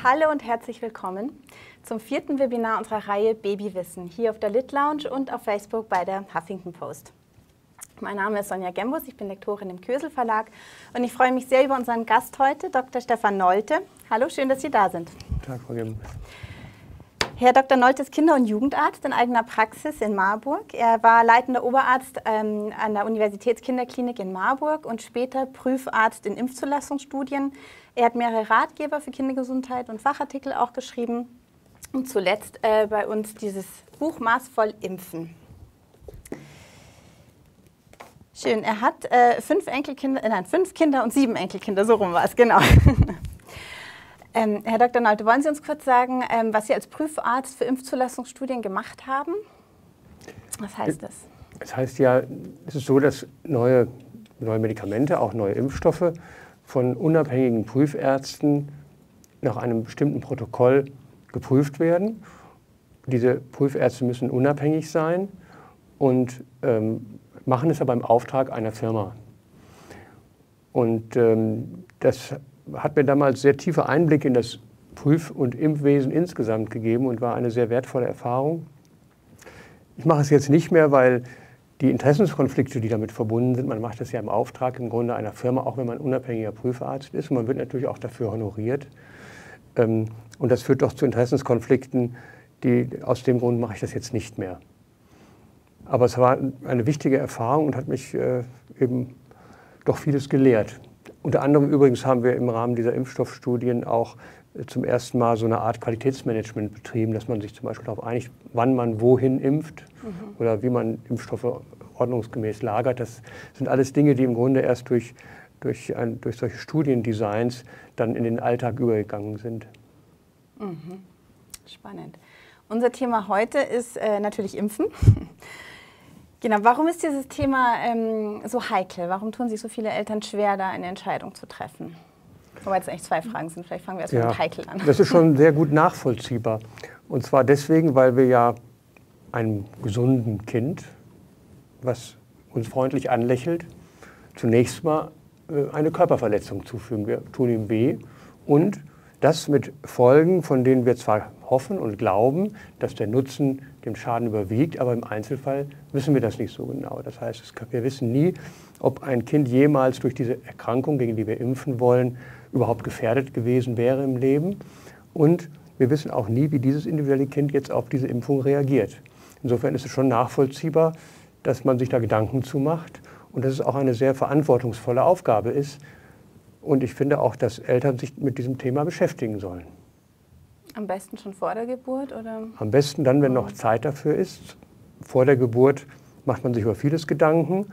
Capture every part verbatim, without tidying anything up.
Hallo und herzlich willkommen zum vierten Webinar unserer Reihe Babywissen hier auf der Lit Lounge und auf Facebook bei der Huffington Post. Mein Name ist Sonja Gembus, ich bin Lektorin im Kösel Verlag und ich freue mich sehr über unseren Gast heute, Doktor Stefan Nolte. Hallo, schön, dass Sie da sind. Guten Tag, Frau Gembus. Herr Doktor Nolte ist Kinder- und Jugendarzt in eigener Praxis in Marburg. Er war leitender Oberarzt ähm, an der Universitätskinderklinik in Marburg und später Prüfarzt in Impfzulassungsstudien. Er hat mehrere Ratgeber für Kindergesundheit und Fachartikel auch geschrieben und zuletzt äh, bei uns dieses Buch Maßvoll Impfen. Schön, er hat äh, fünf Enkelkinder, äh, nein, fünf Kinder und sieben Enkelkinder, so rum war es, genau. Ähm, Herr Doktor Nolte, wollen Sie uns kurz sagen, ähm, was Sie als Prüfarzt für Impfzulassungsstudien gemacht haben? Was heißt das? Es heißt ja, es ist so, dass neue, neue Medikamente, auch neue Impfstoffe von unabhängigen Prüfärzten nach einem bestimmten Protokoll geprüft werden. Diese Prüfärzte müssen unabhängig sein und ähm, machen es aber im Auftrag einer Firma. Und ähm, das hat mir damals sehr tiefe Einblicke in das Prüf- und Impfwesen insgesamt gegeben und war eine sehr wertvolle Erfahrung. Ich mache es jetzt nicht mehr, weil die Interessenskonflikte, die damit verbunden sind, man macht das ja im Auftrag im Grunde einer Firma, auch wenn man unabhängiger Prüfarzt ist. Und man wird natürlich auch dafür honoriert. Und das führt doch zu Interessenskonflikten, die, aus dem Grund mache ich das jetzt nicht mehr. Aber es war eine wichtige Erfahrung und hat mich äh, eben doch vieles gelehrt. Unter anderem übrigens haben wir im Rahmen dieser Impfstoffstudien auch zum ersten Mal so eine Art Qualitätsmanagement betrieben, dass man sich zum Beispiel darauf einigt, wann man wohin impft mhm. oder wie man Impfstoffe ordnungsgemäß lagert. Das sind alles Dinge, die im Grunde erst durch, durch, ein, durch solche Studiendesigns dann in den Alltag übergegangen sind. Mhm. Spannend. Unser Thema heute ist äh, natürlich Impfen. Genau, warum ist dieses Thema ähm, so heikel? Warum tun sich so viele Eltern schwer, da eine Entscheidung zu treffen? Wobei es eigentlich zwei Fragen sind, vielleicht fangen wir erst mal ja, mit heikel an. Das ist schon sehr gut nachvollziehbar. Und zwar deswegen, weil wir ja einem gesunden Kind, was uns freundlich anlächelt, zunächst mal äh, eine Körperverletzung zufügen. Wir tun ihm weh und das mit Folgen, von denen wir zwar hoffen und glauben, dass der Nutzen dem Schaden überwiegt, aber im Einzelfall wissen wir das nicht so genau. Das heißt, wir wissen nie, ob ein Kind jemals durch diese Erkrankung, gegen die wir impfen wollen, überhaupt gefährdet gewesen wäre im Leben. Und wir wissen auch nie, wie dieses individuelle Kind jetzt auf diese Impfung reagiert. Insofern ist es schon nachvollziehbar, dass man sich da Gedanken zu macht und dass es auch eine sehr verantwortungsvolle Aufgabe ist. Und ich finde auch, dass Eltern sich mit diesem Thema beschäftigen sollen. Am besten schon vor der Geburt, oder? Am besten dann, wenn noch Zeit dafür ist. Vor der Geburt macht man sich über vieles Gedanken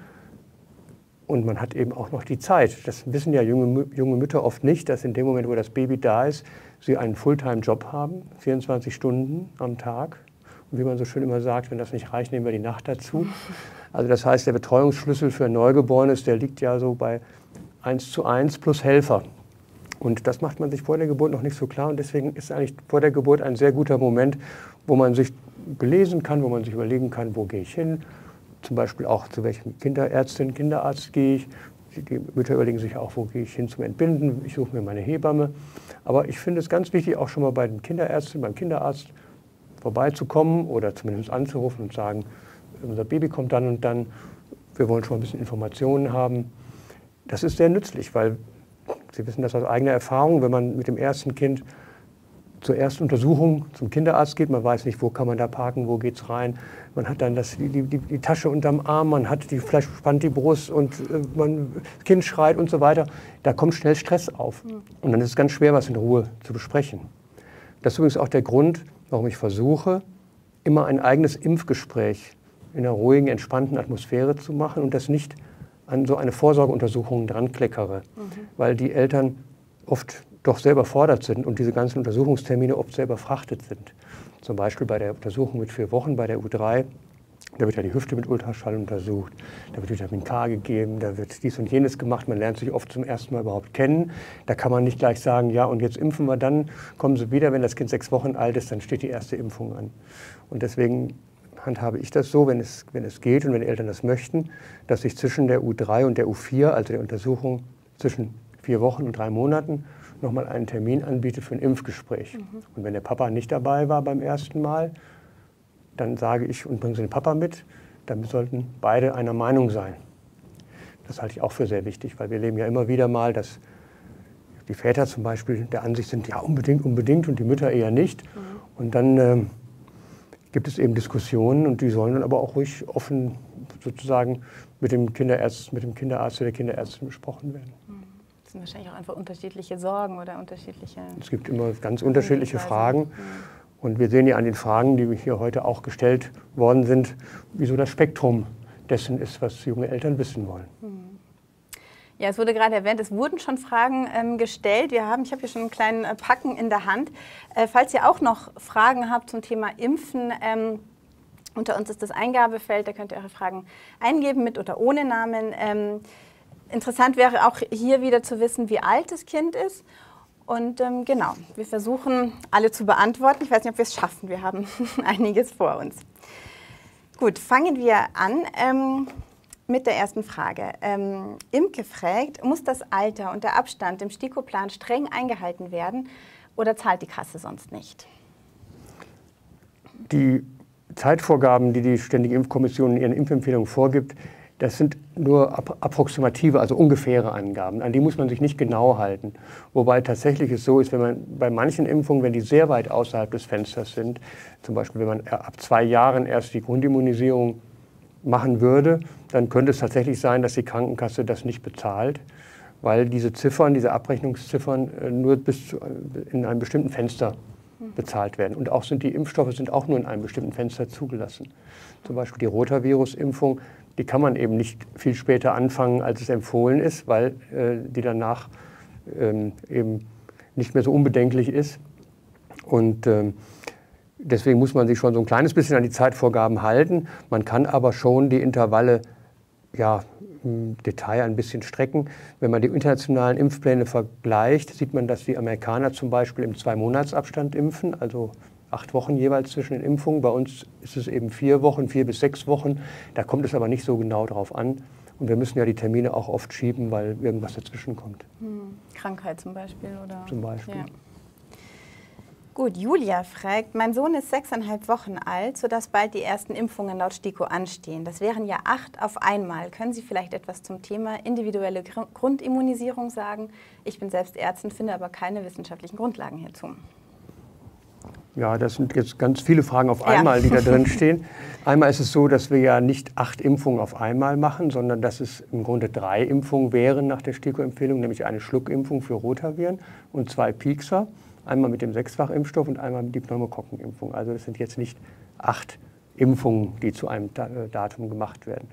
und man hat eben auch noch die Zeit. Das wissen ja junge, junge Mütter oft nicht, dass in dem Moment, wo das Baby da ist, sie einen Fulltime-Job haben, vierundzwanzig Stunden am Tag. Und wie man so schön immer sagt, wenn das nicht reicht, nehmen wir die Nacht dazu. Also das heißt, der Betreuungsschlüssel für ein Neugeborenes, der liegt ja so bei eins zu eins plus Helfer. Und das macht man sich vor der Geburt noch nicht so klar. Und deswegen ist eigentlich vor der Geburt ein sehr guter Moment, wo man sich belesen kann, wo man sich überlegen kann, wo gehe ich hin. Zum Beispiel auch zu welchem Kinderärztin, Kinderarzt gehe ich. Die Mütter überlegen sich auch, wo gehe ich hin zum Entbinden. Ich suche mir meine Hebamme. Aber ich finde es ganz wichtig, auch schon mal bei den Kinderärzten, beim Kinderarzt vorbeizukommen oder zumindest anzurufen und sagen, unser Baby kommt dann und dann. Wir wollen schon mal ein bisschen Informationen haben. Das ist sehr nützlich, weil Sie wissen das aus eigener Erfahrung, wenn man mit dem ersten Kind zur ersten Untersuchung zum Kinderarzt geht, man weiß nicht, wo kann man da parken, wo geht's rein. Man hat dann das, die, die, die Tasche unterm Arm, man hat die, vielleicht spannt die Brust und äh, man, das Kind schreit und so weiter. Da kommt schnell Stress auf. Und dann ist es ganz schwer, was in Ruhe zu besprechen. Das ist übrigens auch der Grund, warum ich versuche, immer ein eigenes Impfgespräch in einer ruhigen, entspannten Atmosphäre zu machen und das nicht an so eine Vorsorgeuntersuchung dran kleckere, mhm. weil die Eltern oft doch sehr überfordert sind und diese ganzen Untersuchungstermine oft sehr überfrachtet sind. Zum Beispiel bei der Untersuchung mit vier Wochen bei der U drei, da wird ja die Hüfte mit Ultraschall untersucht, da wird Vitamin K gegeben, da wird dies und jenes gemacht, man lernt sich oft zum ersten Mal überhaupt kennen. Da kann man nicht gleich sagen, ja und jetzt impfen wir, dann kommen Sie wieder, wenn das Kind sechs Wochen alt ist, dann steht die erste Impfung an. Und deswegen handhabe ich das so, wenn es, wenn es geht und wenn die Eltern das möchten, dass sich zwischen der U drei und der U vier, also der Untersuchung zwischen vier Wochen und drei Monaten, nochmal einen Termin anbiete für ein Impfgespräch. Mhm. Und wenn der Papa nicht dabei war beim ersten Mal, dann sage ich, und bringen Sie den Papa mit, dann sollten beide einer Meinung sein. Das halte ich auch für sehr wichtig, weil wir erleben ja immer wieder mal, dass die Väter zum Beispiel der Ansicht sind, ja unbedingt, unbedingt und die Mütter eher nicht. Mhm. Und dann ähm, gibt es eben Diskussionen und die sollen dann aber auch ruhig offen sozusagen mit dem Kinderarzt, mit dem Kinderarzt oder der Kinderärztin besprochen werden. Das sind wahrscheinlich auch einfach unterschiedliche Sorgen oder unterschiedliche... Es gibt immer ganz unterschiedliche Fragen. Mhm. Und wir sehen ja an den Fragen, die hier heute auch gestellt worden sind, wie so das Spektrum dessen ist, was junge Eltern wissen wollen. Ja, es wurde gerade erwähnt, es wurden schon Fragen ähm, gestellt. Wir haben, ich habe hier schon einen kleinen äh, Packen in der Hand. Äh, falls ihr auch noch Fragen habt zum Thema Impfen, ähm, unter uns ist das Eingabefeld, da könnt ihr eure Fragen eingeben, mit oder ohne Namen. Ähm, interessant wäre auch hier wieder zu wissen, wie alt das Kind ist. Und ähm, genau, wir versuchen alle zu beantworten. Ich weiß nicht, ob wir es schaffen. Wir haben einiges vor uns. Gut, fangen wir an ähm, mit der ersten Frage. Ähm, Imke fragt, muss das Alter und der Abstand im STIKO-Plan streng eingehalten werden oder zahlt die Kasse sonst nicht? Die Zeitvorgaben, die die Ständige Impfkommission in ihren Impfempfehlungen vorgibt, das sind nur approximative, also ungefähre Angaben. An die muss man sich nicht genau halten. Wobei tatsächlich es so ist, wenn man bei manchen Impfungen, wenn die sehr weit außerhalb des Fensters sind, zum Beispiel wenn man ab zwei Jahren erst die Grundimmunisierung machen würde, dann könnte es tatsächlich sein, dass die Krankenkasse das nicht bezahlt, weil diese Ziffern, diese Abrechnungsziffern nur bis zu, in einem bestimmten Fenster bezahlt werden. Und auch sind die Impfstoffe sind auch nur in einem bestimmten Fenster zugelassen. Zum Beispiel die Rotavirus-Impfung, die kann man eben nicht viel später anfangen, als es empfohlen ist, weil äh, die danach ähm, eben nicht mehr so unbedenklich ist. Und ähm, deswegen muss man sich schon so ein kleines bisschen an die Zeitvorgaben halten. Man kann aber schon die Intervalle ja, im Detail ein bisschen strecken. Wenn man die internationalen Impfpläne vergleicht, sieht man, dass die Amerikaner zum Beispiel im Zwei-Monats-Abstand impfen, also acht Wochen jeweils zwischen den Impfungen. Bei uns ist es eben vier Wochen, vier bis sechs Wochen. Da kommt es aber nicht so genau drauf an. Und wir müssen ja die Termine auch oft schieben, weil irgendwas dazwischen kommt. Hm. Krankheit zum Beispiel, oder? Zum Beispiel. Ja. Gut, Julia fragt, mein Sohn ist sechseinhalb Wochen alt, sodass bald die ersten Impfungen laut STIKO anstehen. Das wären ja acht auf einmal. Können Sie vielleicht etwas zum Thema individuelle Gr- Grundimmunisierung sagen? Ich bin selbst Ärztin, finde aber keine wissenschaftlichen Grundlagen hierzu. Ja, das sind jetzt ganz viele Fragen auf einmal, ja. die da drin stehen. Einmal ist es so, dass wir ja nicht acht Impfungen auf einmal machen, sondern dass es im Grunde drei Impfungen wären nach der STIKO-Empfehlung, nämlich eine Schluckimpfung für Rotaviren und zwei Piekser. Einmal mit dem Sechsfachimpfstoff und einmal mit die Pneumokokkenimpfung. Also das sind jetzt nicht acht Impfungen, die zu einem Datum gemacht werden.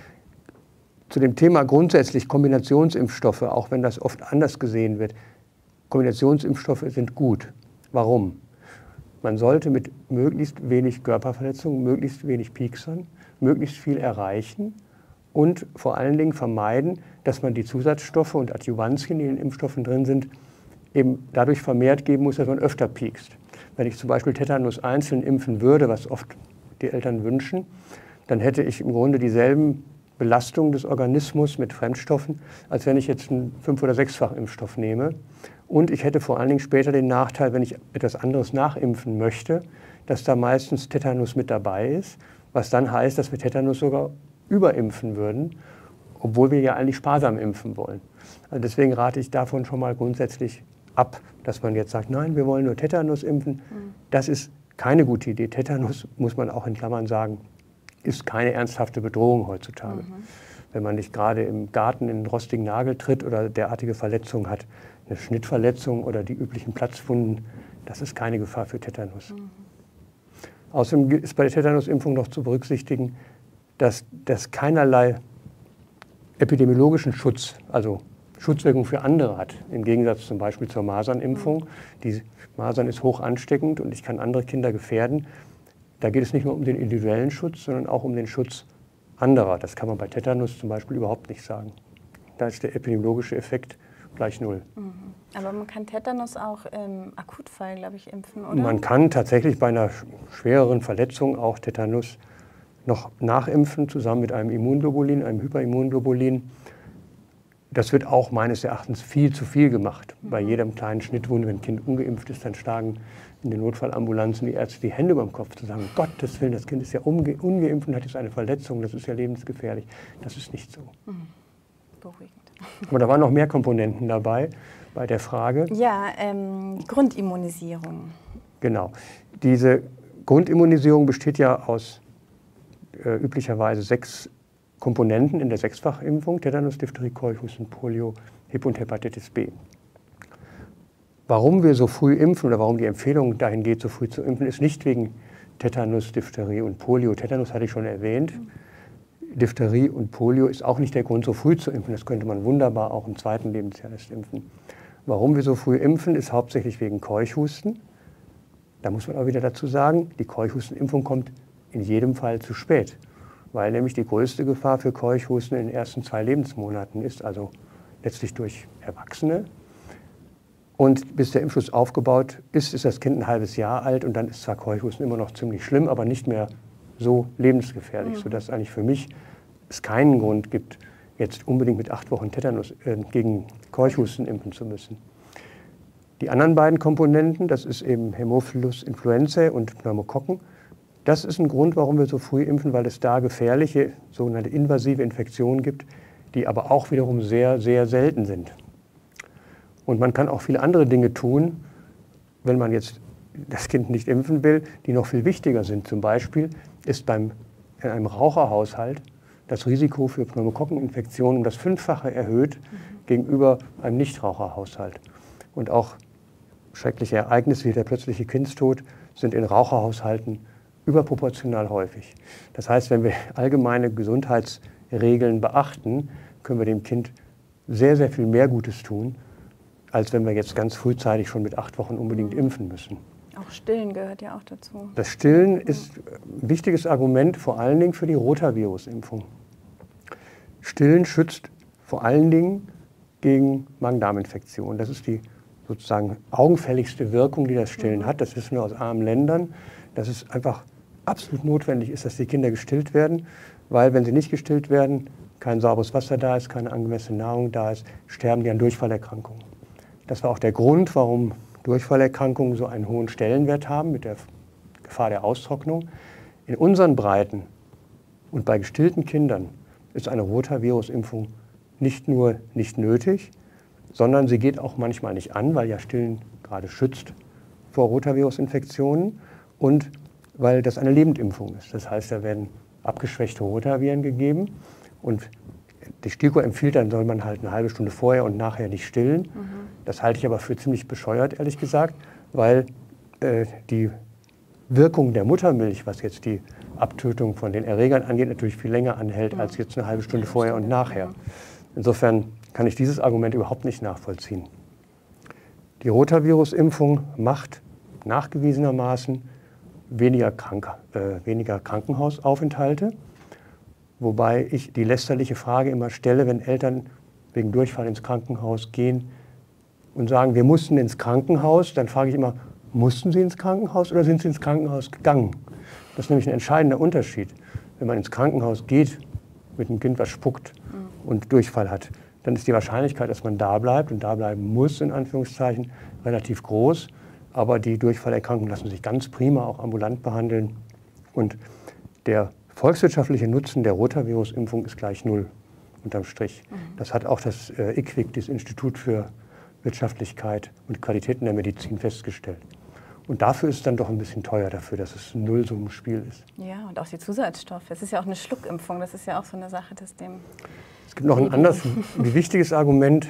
Zu dem Thema grundsätzlich Kombinationsimpfstoffe, auch wenn das oft anders gesehen wird, Kombinationsimpfstoffe sind gut. Warum? Man sollte mit möglichst wenig Körperverletzungen, möglichst wenig Pieksern, möglichst viel erreichen und vor allen Dingen vermeiden, dass man die Zusatzstoffe und Adjuvantien, die in den Impfstoffen drin sind, eben dadurch vermehrt geben muss, dass man öfter piekst. Wenn ich zum Beispiel Tetanus einzeln impfen würde, was oft die Eltern wünschen, dann hätte ich im Grunde dieselben Belastungen des Organismus mit Fremdstoffen, als wenn ich jetzt einen Fünf- oder Sechsfachimpfstoff nehme. Und ich hätte vor allen Dingen später den Nachteil, wenn ich etwas anderes nachimpfen möchte, dass da meistens Tetanus mit dabei ist, was dann heißt, dass wir Tetanus sogar überimpfen würden, obwohl wir ja eigentlich sparsam impfen wollen. Also deswegen rate ich davon schon mal grundsätzlich ab, dass man jetzt sagt, nein, wir wollen nur Tetanus impfen. Mhm. Das ist keine gute Idee. Tetanus, muss man auch in Klammern sagen, ist keine ernsthafte Bedrohung heutzutage. Mhm. Wenn man nicht gerade im Garten in einen rostigen Nagel tritt oder derartige Verletzungen hat, eine Schnittverletzung oder die üblichen Platzwunden, das ist keine Gefahr für Tetanus. Mhm. Außerdem ist bei der Tetanusimpfung noch zu berücksichtigen, dass das keinerlei epidemiologischen Schutz, also Schutzwirkung für andere hat, im Gegensatz zum Beispiel zur Masernimpfung. Die Masern ist hoch ansteckend und ich kann andere Kinder gefährden. Da geht es nicht nur um den individuellen Schutz, sondern auch um den Schutz anderer. Das kann man bei Tetanus zum Beispiel überhaupt nicht sagen. Da ist der epidemiologische Effekt gleich null. Mhm. Aber man kann Tetanus auch im Akutfall, glaube ich, impfen, oder? Man kann tatsächlich bei einer schwereren Verletzung auch Tetanus noch nachimpfen, zusammen mit einem Immunglobulin, einem Hyperimmunglobulin. Das wird auch meines Erachtens viel zu viel gemacht. Bei jedem kleinen Schnittwunde, wenn ein Kind ungeimpft ist, dann schlagen in den Notfallambulanzen die Ärzte die Hände über dem Kopf zu sagen, um Gottes Willen, das Kind ist ja ungeimpft und hat jetzt eine Verletzung, das ist ja lebensgefährlich. Das ist nicht so. Mhm. Beruhigend. Aber da waren noch mehr Komponenten dabei bei der Frage. Ja, ähm, Grundimmunisierung. Genau. Diese Grundimmunisierung besteht ja aus äh, üblicherweise sechs Komponenten in der Sechsfachimpfung: Tetanus, Diphtherie, Keuchhusten, Polio, Hep und Hepatitis B. Warum wir so früh impfen oder warum die Empfehlung dahin geht, so früh zu impfen, ist nicht wegen Tetanus, Diphtherie und Polio. Tetanus hatte ich schon erwähnt. Mhm. Diphtherie und Polio ist auch nicht der Grund, so früh zu impfen. Das könnte man wunderbar auch im zweiten Lebensjahr erst impfen. Warum wir so früh impfen, ist hauptsächlich wegen Keuchhusten. Da muss man auch wieder dazu sagen, die Keuchhustenimpfung kommt in jedem Fall zu spät, weil nämlich die größte Gefahr für Keuchhusten in den ersten zwei Lebensmonaten ist, also letztlich durch Erwachsene. Und bis der Impfschutz aufgebaut ist, ist das Kind ein halbes Jahr alt und dann ist zwar Keuchhusten immer noch ziemlich schlimm, aber nicht mehr so lebensgefährlich, mhm. sodass eigentlich für mich es keinen Grund gibt, jetzt unbedingt mit acht Wochen Tetanus äh, gegen Keuchhusten impfen zu müssen. Die anderen beiden Komponenten, das ist eben Haemophilus influenzae und Pneumokokken, das ist ein Grund, warum wir so früh impfen, weil es da gefährliche, sogenannte invasive Infektionen gibt, die aber auch wiederum sehr, sehr selten sind. Und man kann auch viele andere Dinge tun, wenn man jetzt das Kind nicht impfen will, die noch viel wichtiger sind. Zum Beispiel ist beim, in einem Raucherhaushalt das Risiko für Pneumokokkeninfektionen um das Fünffache erhöht mhm. gegenüber einem Nichtraucherhaushalt. Und auch schreckliche Ereignisse wie der plötzliche Kindstod sind in Raucherhaushalten überproportional häufig. Das heißt, wenn wir allgemeine Gesundheitsregeln beachten, können wir dem Kind sehr, sehr viel mehr Gutes tun, als wenn wir jetzt ganz frühzeitig schon mit acht Wochen unbedingt impfen müssen. Auch Stillen gehört ja auch dazu. Das Stillen ist ein wichtiges Argument, vor allen Dingen für die Rotavirus-Impfung. Stillen schützt vor allen Dingen gegen Magen-Darm-Infektionen. Das ist die sozusagen augenfälligste Wirkung, die das Stillen mhm. hat. Das wissen wir aus armen Ländern, dass es einfach absolut notwendig ist, dass die Kinder gestillt werden, weil wenn sie nicht gestillt werden, kein sauberes Wasser da ist, keine angemessene Nahrung da ist, sterben die an Durchfallerkrankungen. Das war auch der Grund, warum Durchfallerkrankungen so einen hohen Stellenwert haben mit der Gefahr der Austrocknung. In unseren Breiten und bei gestillten Kindern ist eine Rotavirus-Impfung nicht nur nicht nötig, sondern sie geht auch manchmal nicht an, weil ja Stillen gerade schützt vor Rotavirus-Infektionen und weil das eine Lebendimpfung ist. Das heißt, da werden abgeschwächte Rotaviren gegeben und die STIKO empfiehlt, dann soll man halt eine halbe Stunde vorher und nachher nicht stillen. Mhm. Das halte ich aber für ziemlich bescheuert, ehrlich gesagt, weil äh, die Wirkung der Muttermilch, was jetzt die Abtötung von den Erregern angeht, natürlich viel länger anhält, mhm. als jetzt eine halbe Stunde vorher und nachher. Insofern kann ich dieses Argument überhaupt nicht nachvollziehen. Die Rotavirus-Impfung macht nachgewiesenermaßen weniger, Krank äh, weniger Krankenhausaufenthalte, wobei ich die lästerliche Frage immer stelle, wenn Eltern wegen Durchfall ins Krankenhaus gehen und sagen, wir mussten ins Krankenhaus, dann frage ich immer, mussten Sie ins Krankenhaus oder sind Sie ins Krankenhaus gegangen? Das ist nämlich ein entscheidender Unterschied. Wenn man ins Krankenhaus geht mit einem Kind, was spuckt und Durchfall hat, dann ist die Wahrscheinlichkeit, dass man da bleibt und da bleiben muss, in Anführungszeichen, relativ groß. Aber die Durchfallerkrankungen lassen sich ganz prima auch ambulant behandeln. Und der volkswirtschaftliche Nutzen der Rotavirus-Impfung ist gleich null, unterm Strich. Mhm. Das hat auch das äh, I Q W I C, das Institut für Wirtschaftlichkeit und Qualität in der Medizin, festgestellt. Und dafür ist es dann doch ein bisschen teuer dafür, dass es ein Nullsummenspiel ist. Ja, und auch die Zusatzstoffe. Es ist ja auch eine Schluckimpfung, das ist ja auch so eine Sache, dass dem... Es gibt noch ein anderes, ein wichtiges Argument.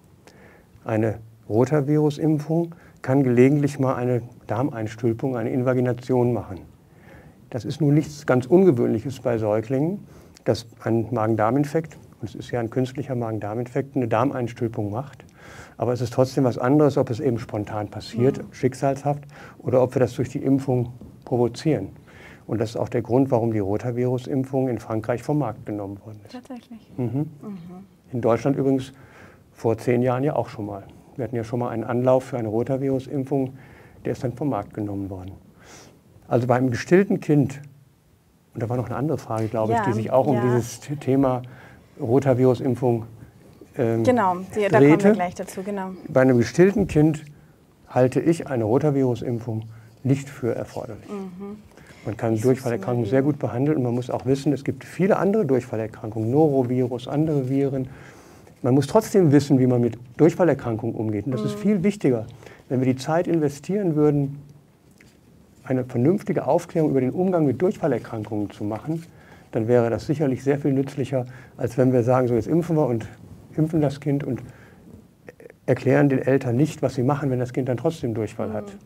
Eine Rotavirus-Impfung kann gelegentlich mal eine Darmeinstülpung, eine Invagination machen. Das ist nun nichts ganz Ungewöhnliches bei Säuglingen, dass ein Magen-Darm-Infekt, und es ist ja ein künstlicher Magen-Darm-Infekt, eine Darmeinstülpung macht. Aber es ist trotzdem was anderes, ob es eben spontan passiert, mhm. schicksalshaft, oder ob wir das durch die Impfung provozieren. Und das ist auch der Grund, warum die Rotavirus-Impfung in Frankreich vom Markt genommen worden ist. Tatsächlich? Mhm. Mhm. In Deutschland übrigens vor zehn Jahren ja auch schon mal. Wir hatten ja schon mal einen Anlauf für eine Rotavirus-Impfung, der ist dann vom Markt genommen worden. Also bei einem gestillten Kind, und da war noch eine andere Frage, glaube ja, ich, die sich auch ja. um dieses Thema Rotavirus-Impfung ähm, Genau, die, da kommen wir gleich dazu, genau. Bei einem gestillten Kind halte ich eine Rotavirus-Impfung nicht für erforderlich. Mhm. Man kann ich Durchfallerkrankungen sehr gut behandeln und man muss auch wissen, es gibt viele andere Durchfallerkrankungen, Norovirus, andere Viren. Man muss trotzdem wissen, wie man mit Durchfallerkrankungen umgeht. Und das mhm. ist viel wichtiger. Wenn wir die Zeit investieren würden, eine vernünftige Aufklärung über den Umgang mit Durchfallerkrankungen zu machen, dann wäre das sicherlich sehr viel nützlicher, als wenn wir sagen, so jetzt impfen wir und impfen das Kind und erklären den Eltern nicht, was sie machen, wenn das Kind dann trotzdem Durchfall mhm. hat.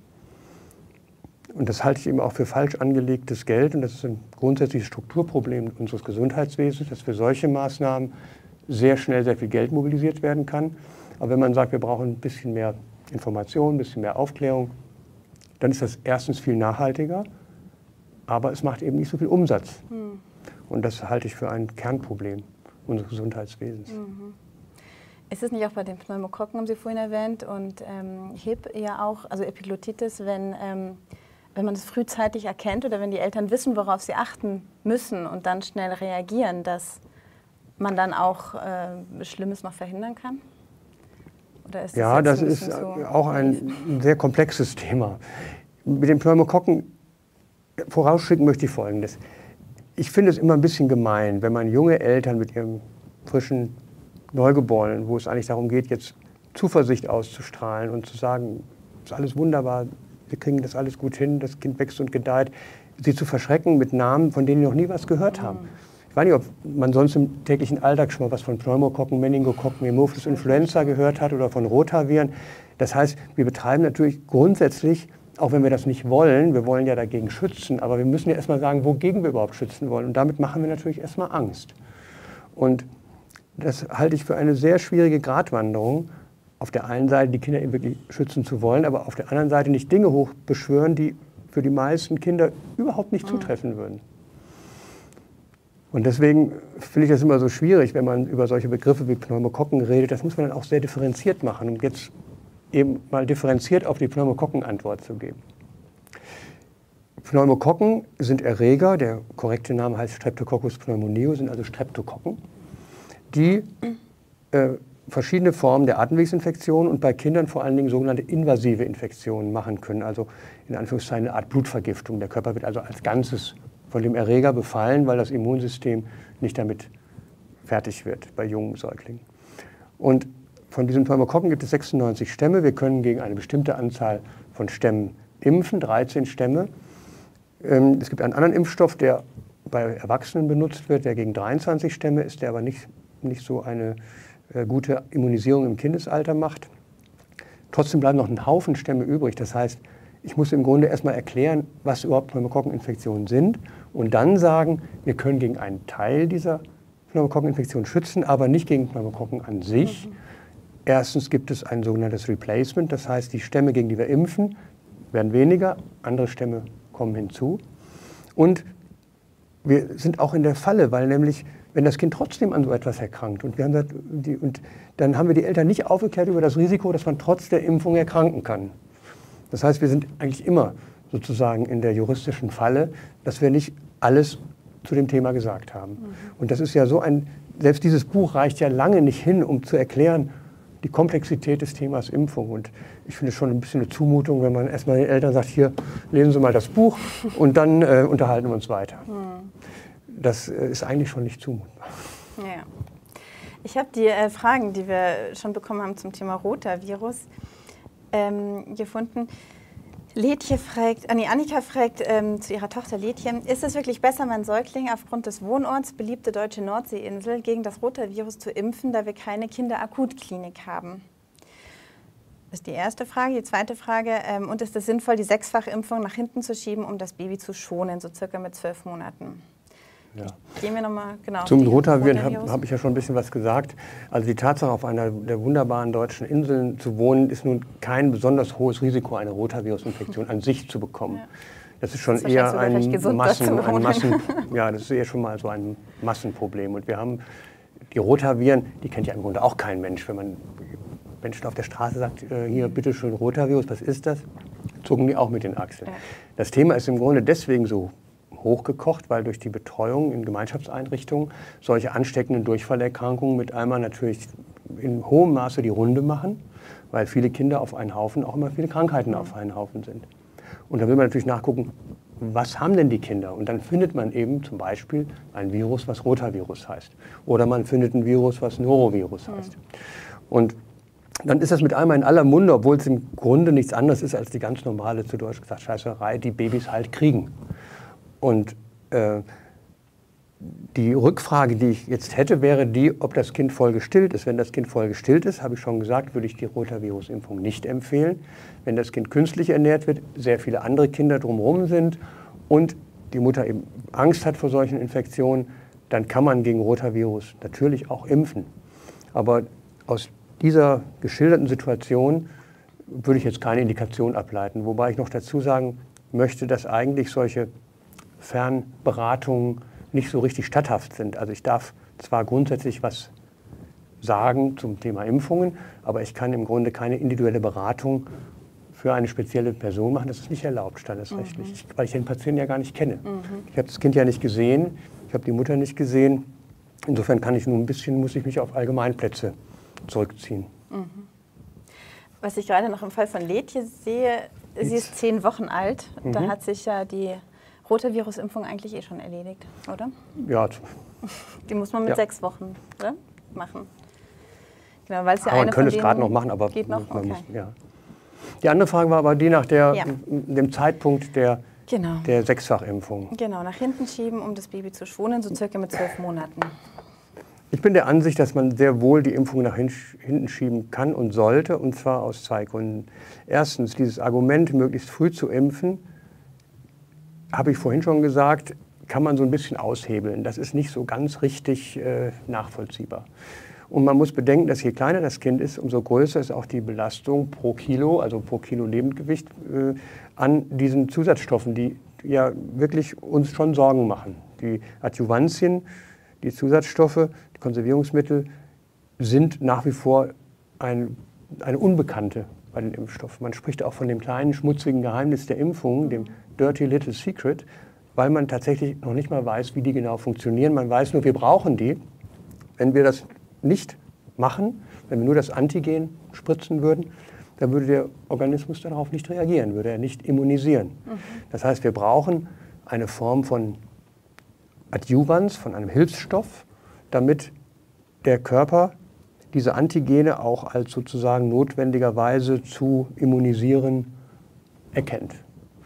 Und das halte ich eben auch für falsch angelegtes Geld. Und das ist ein grundsätzliches Strukturproblem unseres Gesundheitswesens, dass für solche Maßnahmen sehr schnell sehr viel Geld mobilisiert werden kann. Aber wenn man sagt, wir brauchen ein bisschen mehr Information, ein bisschen mehr Aufklärung, dann ist das erstens viel nachhaltiger, aber es macht eben nicht so viel Umsatz. Mhm. Und das halte ich für ein Kernproblem unseres Gesundheitswesens. Mhm. Ist es nicht auch bei den Pneumokokken, haben Sie vorhin erwähnt, und ähm, H I P ja auch, also Epiglottitis, wenn, ähm, wenn man es frühzeitig erkennt oder wenn die Eltern wissen, worauf sie achten müssen und dann schnell reagieren, dass man dann auch äh, Schlimmes noch verhindern kann? Oder ist das ja, das ein ist so auch ein, ein sehr komplexes Thema. Mit den Pneumokokken vorausschicken möchte ich Folgendes. Ich finde es immer ein bisschen gemein, wenn man junge Eltern mit ihrem frischen Neugeborenen, wo es eigentlich darum geht, jetzt Zuversicht auszustrahlen und zu sagen, es ist alles wunderbar, wir kriegen das alles gut hin, das Kind wächst und gedeiht, sie zu verschrecken mit Namen, von denen sie noch nie was gehört haben. Mhm. Ich weiß nicht, ob man sonst im täglichen Alltag schon mal was von Pneumokokken, Meningokokken, Haemophilus influenza gehört hat oder von Rotaviren. Das heißt, wir betreiben natürlich grundsätzlich, auch wenn wir das nicht wollen, wir wollen ja dagegen schützen, aber wir müssen ja erstmal sagen, wogegen wir überhaupt schützen wollen. Und damit machen wir natürlich erstmal Angst. Und das halte ich für eine sehr schwierige Gratwanderung. Auf der einen Seite die Kinder eben wirklich schützen zu wollen, aber auf der anderen Seite nicht Dinge hochbeschwören, die für die meisten Kinder überhaupt nicht zutreffen würden. Und deswegen finde ich das immer so schwierig, wenn man über solche Begriffe wie Pneumokokken redet. Das muss man dann auch sehr differenziert machen, um jetzt eben mal differenziert auf die Pneumokokken Antwort zu geben. Pneumokokken sind Erreger, der korrekte Name heißt Streptococcus pneumoniae, sind also Streptokokken, die äh, verschiedene Formen der Atemwegsinfektion und bei Kindern vor allen Dingen sogenannte invasive Infektionen machen können, also in Anführungszeichen eine Art Blutvergiftung. Der Körper wird also als Ganzes von dem Erreger befallen, weil das Immunsystem nicht damit fertig wird bei jungen Säuglingen. Und von diesen Pneumokokken gibt es sechsundneunzig Stämme. Wir können gegen eine bestimmte Anzahl von Stämmen impfen, dreizehn Stämme. Es gibt einen anderen Impfstoff, der bei Erwachsenen benutzt wird, der gegen dreiundzwanzig Stämme ist, der aber nicht, nicht so eine äh, gute Immunisierung im Kindesalter macht. Trotzdem bleiben noch ein Haufen Stämme übrig. Das heißt, ich muss im Grunde erstmal erklären, was überhaupt Pneumokokkeninfektionen sind und dann sagen, wir können gegen einen Teil dieser Pneumokokkeninfektion schützen, aber nicht gegen Pneumokokken an sich. Mhm. Erstens gibt es ein sogenanntes Replacement, das heißt, die Stämme, gegen die wir impfen, werden weniger, andere Stämme kommen hinzu. Und wir sind auch in der Falle, weil nämlich, wenn das Kind trotzdem an so etwas erkrankt und, wir haben das, die, und dann haben wir die Eltern nicht aufgeklärt über das Risiko, dass man trotz der Impfung erkranken kann. Das heißt, wir sind eigentlich immer sozusagen in der juristischen Falle, dass wir nicht alles zu dem Thema gesagt haben. Mhm. Und das ist ja so ein, selbst dieses Buch reicht ja lange nicht hin, um zu erklären, die Komplexität des Themas Impfung. Und ich finde es schon ein bisschen eine Zumutung, wenn man erstmal den Eltern sagt, hier, lesen Sie mal das Buch und dann äh, unterhalten wir uns weiter. Mhm. Das äh, ist eigentlich schon nicht zumutbar. Ja. Ich habe die äh, Fragen, die wir schon bekommen haben zum Thema Rotavirus, ähm, gefunden. Letje fragt, äh, nee, Annika fragt ähm, zu ihrer Tochter Letje, ist es wirklich besser, meinen Säugling aufgrund des Wohnorts, beliebte deutsche Nordseeinsel, gegen das Rotavirus zu impfen, da wir keine Kinderakutklinik haben? Das ist die erste Frage. Die zweite Frage, ähm, und ist es sinnvoll, die Sechsfachimpfung nach hinten zu schieben, um das Baby zu schonen, so circa mit zwölf Monaten? Ja. Gehen wir noch mal, genau, Zum Rotaviren habe hab ich ja schon ein bisschen was gesagt. Also die Tatsache, auf einer der wunderbaren deutschen Inseln zu wohnen, ist nun kein besonders hohes Risiko, eine Rotavirusinfektion an sich zu bekommen. Ja. Das ist schon das ist eher ein, Massen, ein Massen, ja, das ist eher schon mal so ein Massenproblem. Und wir haben die Rotaviren, die kennt ja im Grunde auch kein Mensch. Wenn man Menschen auf der Straße sagt, äh, hier bitteschön Rotavirus, was ist das? Zucken die auch mit den Achseln. Ja. Das Thema ist im Grunde deswegen so hochgekocht, weil durch die Betreuung in Gemeinschaftseinrichtungen solche ansteckenden Durchfallerkrankungen mit einmal natürlich in hohem Maße die Runde machen, weil viele Kinder auf einen Haufen auch immer viele Krankheiten auf einen Haufen sind. Und da will man natürlich nachgucken, was haben denn die Kinder? Und dann findet man eben zum Beispiel ein Virus, was Rotavirus heißt. Oder man findet ein Virus, was Norovirus heißt. Und dann ist das mit einmal in aller Munde, obwohl es im Grunde nichts anderes ist als die ganz normale, zu Deutsch gesagt, Scheißerei, die Babys halt kriegen. Und äh, die Rückfrage, die ich jetzt hätte, wäre die, ob das Kind voll gestillt ist. Wenn das Kind voll gestillt ist, habe ich schon gesagt, würde ich die Rotavirus-Impfung nicht empfehlen. Wenn das Kind künstlich ernährt wird, sehr viele andere Kinder drumherum sind und die Mutter eben Angst hat vor solchen Infektionen, dann kann man gegen Rotavirus natürlich auch impfen. Aber aus dieser geschilderten Situation würde ich jetzt keine Indikation ableiten. Wobei ich noch dazu sagen möchte, dass eigentlich solche Fernberatungen nicht so richtig statthaft sind. Also ich darf zwar grundsätzlich was sagen zum Thema Impfungen, aber ich kann im Grunde keine individuelle Beratung für eine spezielle Person machen. Das ist nicht erlaubt, standesrechtlich, mhm. ich, weil ich den Patienten ja gar nicht kenne. Mhm. Ich habe das Kind ja nicht gesehen, ich habe die Mutter nicht gesehen. Insofern kann ich nur ein bisschen, muss ich mich auf Allgemeinplätze zurückziehen. Mhm. Was ich gerade noch im Fall von Letje sehe, Jetzt. sie ist zehn Wochen alt. Mhm. Da hat sich ja die Rotavirus-Impfung eigentlich eh schon erledigt, oder? Ja. Die muss man mit ja. sechs Wochen oder? machen. Genau, weil es ja aber eine man könnte von es gerade noch machen, aber geht noch? Man okay. muss, ja. Die andere Frage war aber die nach der, ja. dem Zeitpunkt der, genau. der Sechsfachimpfung. Genau, nach hinten schieben, um das Baby zu schonen, so circa mit zwölf Monaten. Ich bin der Ansicht, dass man sehr wohl die Impfung nach hinten schieben kann und sollte, und zwar aus zwei Gründen. Erstens, dieses Argument, möglichst früh zu impfen, habe ich vorhin schon gesagt, kann man so ein bisschen aushebeln. Das ist nicht so ganz richtig äh, nachvollziehbar. Und man muss bedenken, dass je kleiner das Kind ist, umso größer ist auch die Belastung pro Kilo, also pro Kilo Lebendgewicht, äh, an diesen Zusatzstoffen, die ja wirklich uns schon Sorgen machen. Die Adjuvantien, die Zusatzstoffe, die Konservierungsmittel sind nach wie vor ein, eine Unbekannte bei den Impfstoffen. Man spricht auch von dem kleinen schmutzigen Geheimnis der Impfung, dem Dirty Little Secret, weil man tatsächlich noch nicht mal weiß, wie die genau funktionieren. Man weiß nur, wir brauchen die. Wenn wir das nicht machen, wenn wir nur das Antigen spritzen würden, dann würde der Organismus darauf nicht reagieren, würde er nicht immunisieren. Mhm. Das heißt, wir brauchen eine Form von Adjuvans, von einem Hilfsstoff, damit der Körper diese Antigene auch als sozusagen notwendigerweise zu immunisieren erkennt.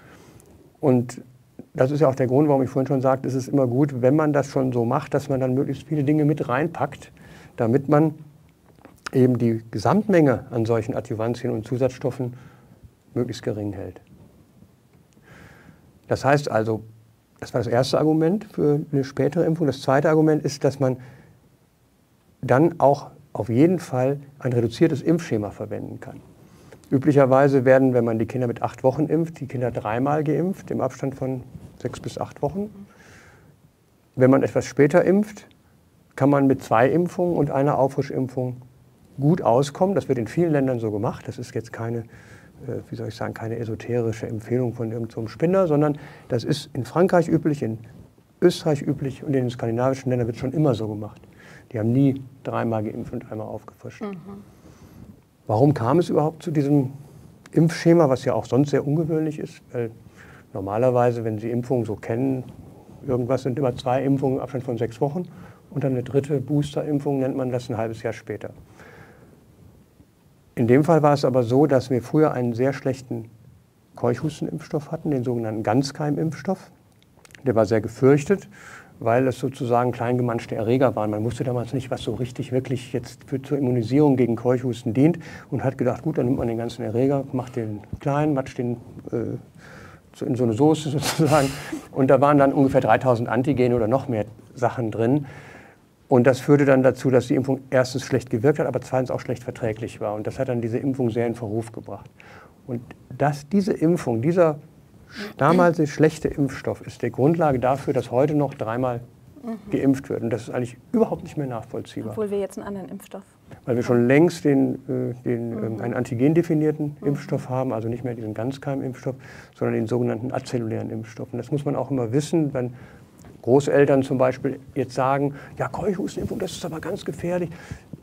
Und das ist ja auch der Grund, warum ich vorhin schon sagte, es ist immer gut, wenn man das schon so macht, dass man dann möglichst viele Dinge mit reinpackt, damit man eben die Gesamtmenge an solchen Adjuvantien und Zusatzstoffen möglichst gering hält. Das heißt also, das war das erste Argument für eine spätere Impfung. Das zweite Argument ist, dass man dann auch auf jeden Fall ein reduziertes Impfschema verwenden kann. Üblicherweise werden, wenn man die Kinder mit acht Wochen impft, die Kinder dreimal geimpft, im Abstand von sechs bis acht Wochen. Wenn man etwas später impft, kann man mit zwei Impfungen und einer Auffrischimpfung gut auskommen. Das wird in vielen Ländern so gemacht. Das ist jetzt keine, wie soll ich sagen, keine esoterische Empfehlung von irgendeinem Spinner, sondern das ist in Frankreich üblich, in Österreich üblich und in den skandinavischen Ländern wird es schon immer so gemacht. Die haben nie dreimal geimpft und einmal aufgefrischt. Mhm. Warum kam es überhaupt zu diesem Impfschema, was ja auch sonst sehr ungewöhnlich ist? Weil normalerweise, wenn Sie Impfungen so kennen, irgendwas sind immer zwei Impfungen im Abstand von sechs Wochen und dann eine dritte Boosterimpfung nennt man das ein halbes Jahr später. In dem Fall war es aber so, dass wir früher einen sehr schlechten Keuchhustenimpfstoff hatten, den sogenannten Ganzkeimimpfstoff. Der war sehr gefürchtet, weil es sozusagen kleingemanschte Erreger waren. Man wusste damals nicht, was so richtig wirklich jetzt für, zur Immunisierung gegen Keuchhusten dient und hat gedacht, gut, dann nimmt man den ganzen Erreger, macht den klein, matscht den äh, so in so eine Soße sozusagen und da waren dann ungefähr dreitausend Antigene oder noch mehr Sachen drin. Und das führte dann dazu, dass die Impfung erstens schlecht gewirkt hat, aber zweitens auch schlecht verträglich war. Und das hat dann diese Impfung sehr in Verruf gebracht. Und dass diese Impfung, dieser damals schlechte Impfstoff ist die Grundlage dafür, dass heute noch dreimal mhm. geimpft wird. Und das ist eigentlich überhaupt nicht mehr nachvollziehbar. Obwohl wir jetzt einen anderen Impfstoff Weil wir schon längst den, äh, den, mhm. äh, einen antigendefinierten mhm. Impfstoff haben, also nicht mehr diesen Ganzkeimimpfstoff, sondern den sogenannten azellulären Impfstoff. Und das muss man auch immer wissen, wenn Großeltern zum Beispiel jetzt sagen, ja, Keuchhustenimpfung, das ist aber ganz gefährlich.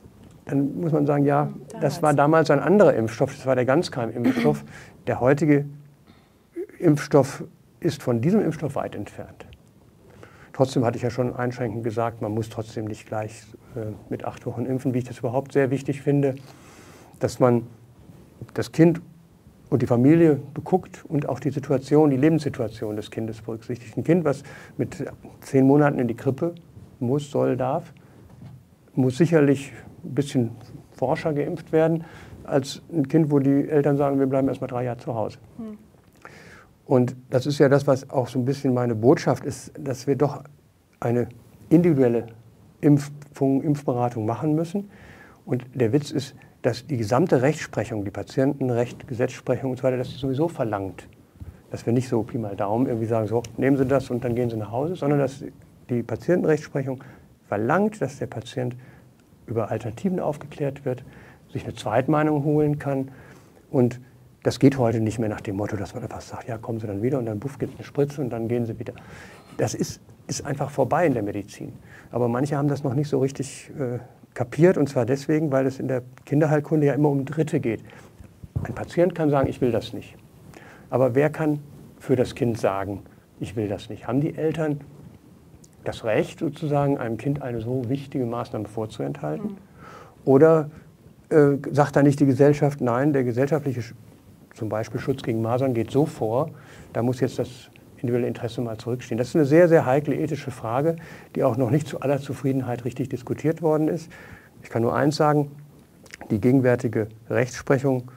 dann muss man sagen, ja, damals. das war damals ein anderer Impfstoff, das war der Ganzkeim-Impfstoff. Der heutige Impfstoff ist von diesem Impfstoff weit entfernt. Trotzdem hatte ich ja schon einschränkend gesagt, man muss trotzdem nicht gleich äh, mit acht Wochen impfen, wie ich das überhaupt sehr wichtig finde, dass man das Kind und die Familie beguckt und auch die Situation, die Lebenssituation des Kindes berücksichtigt. Ein Kind, was mit zehn Monaten in die Krippe muss, soll, darf, muss sicherlich ein bisschen forscher geimpft werden, als ein Kind, wo die Eltern sagen, wir bleiben erst mal drei Jahre zu Hause. Hm. Und das ist ja das, was auch so ein bisschen meine Botschaft ist, dass wir doch eine individuelle Impfung, Impfberatung machen müssen. Und der Witz ist, dass die gesamte Rechtsprechung, die Patientenrecht, Gesetzesprechung und so weiter, dass die sowieso verlangt. Dass wir nicht so Pi mal Daumen irgendwie sagen, so, nehmen Sie das und dann gehen Sie nach Hause, sondern dass die Patientenrechtsprechung verlangt, dass der Patient über Alternativen aufgeklärt wird, sich eine Zweitmeinung holen kann. Und das geht heute nicht mehr nach dem Motto, dass man einfach sagt, ja, kommen Sie dann wieder und dann buff, gibt es eine Spritze und dann gehen Sie wieder. Das ist, ist einfach vorbei in der Medizin. Aber manche haben das noch nicht so richtig äh, kapiert, und zwar deswegen, weil es in der Kinderheilkunde ja immer um Dritte geht. Ein Patient kann sagen, ich will das nicht. Aber wer kann für das Kind sagen, ich will das nicht? Haben die Eltern das Recht, sozusagen einem Kind eine so wichtige Maßnahme vorzuenthalten? Mhm. Oder äh, sagt da nicht die Gesellschaft, nein, der gesellschaftliche zum Beispiel Schutz gegen Masern geht so vor, da muss jetzt das individuelle Interesse mal zurückstehen. Das ist eine sehr, sehr heikle ethische Frage, die auch noch nicht zu aller Zufriedenheit richtig diskutiert worden ist. Ich kann nur eins sagen, die gegenwärtige Rechtsprechung,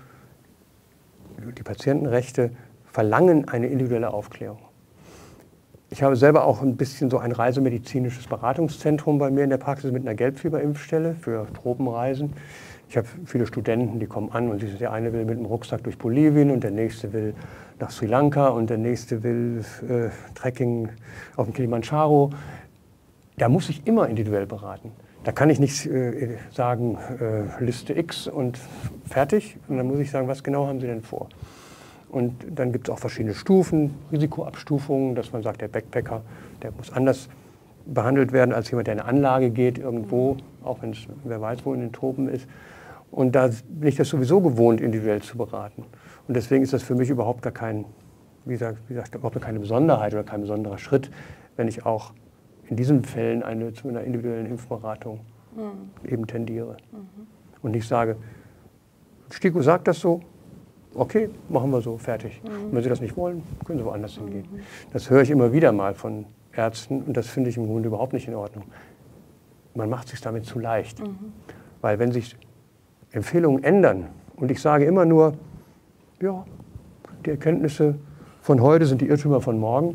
die Patientenrechte verlangen eine individuelle Aufklärung. Ich habe selber auch ein bisschen so ein reisemedizinisches Beratungszentrum bei mir in der Praxis mit einer Gelbfieberimpfstelle für Tropenreisen. Ich habe viele Studenten, die kommen an und der eine will mit dem Rucksack durch Bolivien und der nächste will nach Sri Lanka und der nächste will äh, Trekking auf dem Kilimanjaro. Da muss ich immer individuell beraten. Da kann ich nicht äh, sagen, äh, Liste X und fertig. Und dann muss ich sagen, was genau haben Sie denn vor? Und dann gibt es auch verschiedene Stufen, Risikoabstufungen, dass man sagt, der Backpacker, der muss anders behandelt werden als jemand, der in eine Anlage geht irgendwo, auch wenn es, wer weiß, wo in den Tropen ist. Und da bin ich das sowieso gewohnt, individuell zu beraten. Und deswegen ist das für mich überhaupt gar kein, wie gesagt, wie gesagt, überhaupt keine Besonderheit oder kein besonderer Schritt, wenn ich auch in diesen Fällen eine, zu einer individuellen Impfberatung mhm. eben tendiere. Mhm. Und nicht sage, STIKO sagt das so, okay, machen wir so, fertig. Mhm. Und wenn Sie das nicht wollen, können Sie woanders mhm. hingehen. Das höre ich immer wieder mal von Ärzten und das finde ich im Grunde überhaupt nicht in Ordnung. Man macht es sich damit zu leicht. Mhm. Weil wenn sich Empfehlungen ändern und ich sage immer nur, ja, die Erkenntnisse von heute sind die Irrtümer von morgen,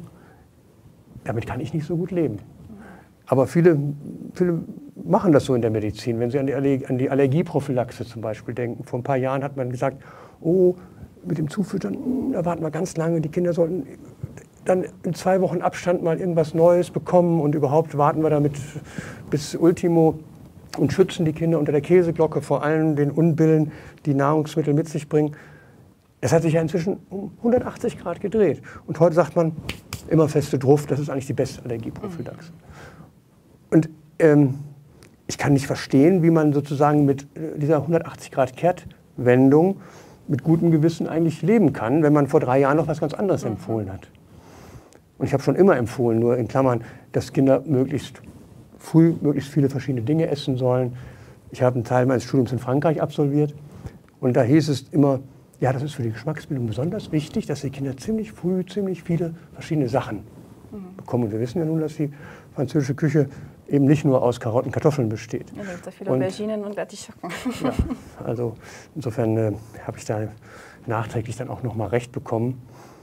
damit kann ich nicht so gut leben. Aber viele, viele machen das so in der Medizin, wenn sie an die, Allergie, an die Allergieprophylaxe zum Beispiel denken. Vor ein paar Jahren hat man gesagt, oh, mit dem Zufüttern, da warten wir ganz lange, die Kinder sollten dann in zwei Wochen Abstand mal irgendwas Neues bekommen und überhaupt warten wir damit bis Ultimo und schützen die Kinder unter der Käseglocke vor allen den Unbillen, die Nahrungsmittel mit sich bringen. Es hat sich ja inzwischen um hundertachtzig Grad gedreht. Und heute sagt man, immer feste Druff, das ist eigentlich die beste Allergieprophylaxe. Mhm. Und ähm, ich kann nicht verstehen, wie man sozusagen mit dieser hundertachtzig Grad Kehrtwendung mit gutem Gewissen eigentlich leben kann, wenn man vor drei Jahren noch was ganz anderes mhm. empfohlen hat. Und ich habe schon immer empfohlen, nur in Klammern, dass Kinder möglichst früh möglichst viele verschiedene Dinge essen sollen. Ich habe einen Teil meines Studiums in Frankreich absolviert und da hieß es immer, ja, das ist für die Geschmacksbildung besonders wichtig, dass die Kinder ziemlich früh ziemlich viele verschiedene Sachen mhm. bekommen. Und wir wissen ja nun, dass die französische Küche eben nicht nur aus Karotten und Kartoffeln besteht. Ja, da gibt es viele Auberginen und Artischocken. Ja, also insofern äh, habe ich da nachträglich dann auch noch mal recht bekommen.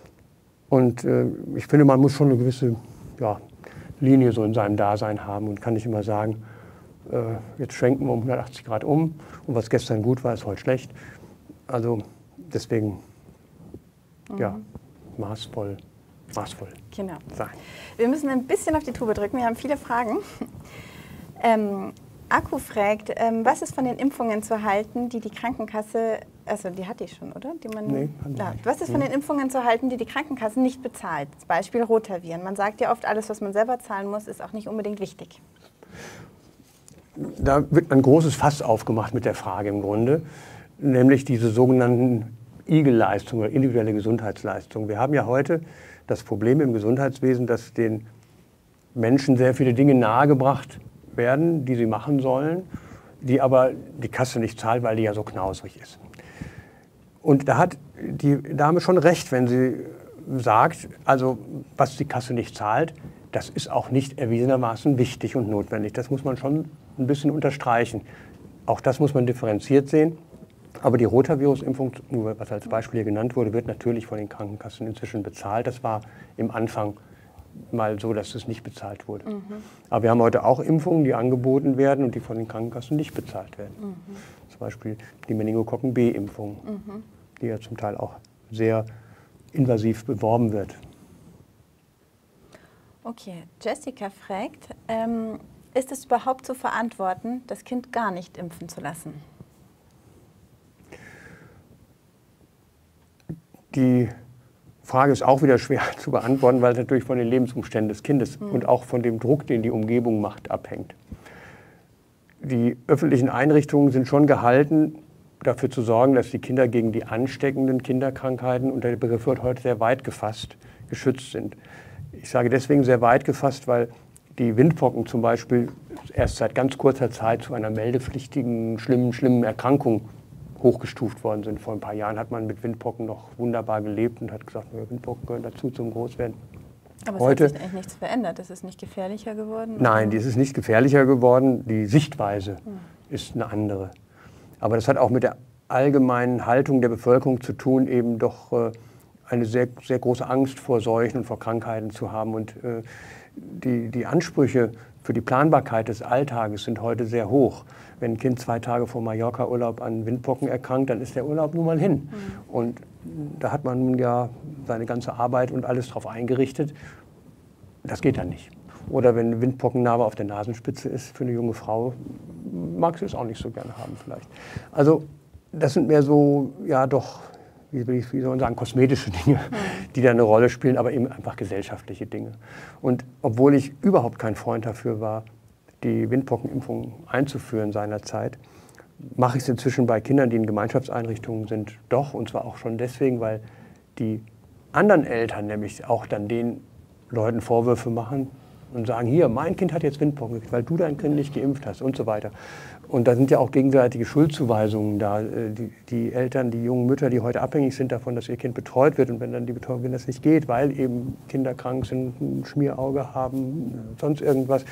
Und äh, ich finde, man muss schon eine gewisse ja, Linie so in seinem Dasein haben und kann nicht immer sagen, äh, jetzt schwenken wir um hundertachtzig Grad um und was gestern gut war, ist heute schlecht. Also deswegen, mhm. ja, maßvoll, maßvoll genau. sein. Wir müssen ein bisschen auf die Tube drücken, wir haben viele Fragen. Ähm, Akku fragt, ähm, was ist von den Impfungen zu halten, die die Krankenkasse, also die hatte ich schon, oder? Die man, nee, ja, was ist von den Impfungen zu halten, die die Krankenkasse nicht bezahlt? Beispiel Rotaviren. Man sagt ja oft, alles, was man selber zahlen muss, ist auch nicht unbedingt wichtig. da wird ein großes Fass aufgemacht mit der Frage im Grunde, nämlich diese sogenannten I G E-Leistungen oder individuelle Gesundheitsleistungen. Wir haben ja heute das Problem im Gesundheitswesen, dass den Menschen sehr viele Dinge nahegebracht werden, die sie machen sollen, die aber die Kasse nicht zahlt, weil die ja so knausrig ist. Und da hat die Dame schon recht, wenn sie sagt, also was die Kasse nicht zahlt, das ist auch nicht erwiesenermaßen wichtig und notwendig. Das muss man schon ein bisschen unterstreichen. Auch das muss man differenziert sehen. Aber die Rotavirus-Impfung, was als Beispiel hier genannt wurde, wird natürlich von den Krankenkassen inzwischen bezahlt. Das war im Anfang mal so, dass es nicht bezahlt wurde. Mhm. Aber wir haben heute auch Impfungen, die angeboten werden und die von den Krankenkassen nicht bezahlt werden. Mhm. Zum Beispiel die Meningokokken-B-Impfung, mhm. die ja zum Teil auch sehr invasiv beworben wird. Okay, Jessica fragt, ähm, ist es überhaupt zu verantworten, das Kind gar nicht impfen zu lassen? Die Frage ist auch wieder schwer zu beantworten, weil es natürlich von den Lebensumständen des Kindes mhm. und auch von dem Druck, den die Umgebung macht, abhängt. Die öffentlichen Einrichtungen sind schon gehalten, dafür zu sorgen, dass die Kinder gegen die ansteckenden Kinderkrankheiten, und der Begriff wird heute sehr weit gefasst, geschützt sind. Ich sage deswegen sehr weit gefasst, weil die Windpocken zum Beispiel erst seit ganz kurzer Zeit zu einer meldepflichtigen, schlimmen, schlimmen Erkrankung hochgestuft worden sind. Vor ein paar Jahren hat man mit Windpocken noch wunderbar gelebt und hat gesagt, ja, Windpocken gehören dazu zum Großwerden. Aber es Heute, hat sich eigentlich nichts verändert. Es ist nicht gefährlicher geworden? Nein, es ist nicht gefährlicher geworden. Die Sichtweise hm. ist eine andere. Aber das hat auch mit der allgemeinen Haltung der Bevölkerung zu tun, eben doch äh, eine sehr, sehr große Angst vor Seuchen und vor Krankheiten zu haben. Und äh, die, die Ansprüche für die Planbarkeit des Alltages sind heute sehr hoch. Wenn ein Kind zwei Tage vor Mallorca-Urlaub an Windpocken erkrankt, dann ist der Urlaub nun mal hin. Mhm. Und da hat man ja seine ganze Arbeit und alles darauf eingerichtet. Das geht dann nicht. Oder wenn eine Windpockennarbe auf der Nasenspitze ist für eine junge Frau, mag sie es auch nicht so gerne haben vielleicht. Also das sind mehr so, ja doch, wie, wie soll man sagen, kosmetische Dinge, mhm. die da eine Rolle spielen, aber eben einfach gesellschaftliche Dinge. Und obwohl ich überhaupt kein Freund dafür war, die Windpockenimpfung einzuführen seinerzeit, mache ich es inzwischen bei Kindern, die in Gemeinschaftseinrichtungen sind, doch. Und zwar auch schon deswegen, weil die anderen Eltern nämlich auch dann den Leuten Vorwürfe machen und sagen, hier, mein Kind hat jetzt Windpocken gekriegt, weil du dein Kind nicht geimpft hast und so weiter. Und da sind ja auch gegenseitige Schuldzuweisungen da. Die, die Eltern, die jungen Mütter, die heute abhängig sind davon, dass ihr Kind betreut wird, und wenn dann die Betreuung, wenn das nicht geht, weil eben Kinder krank sind, ein Schmierauge haben, sonst irgendwas,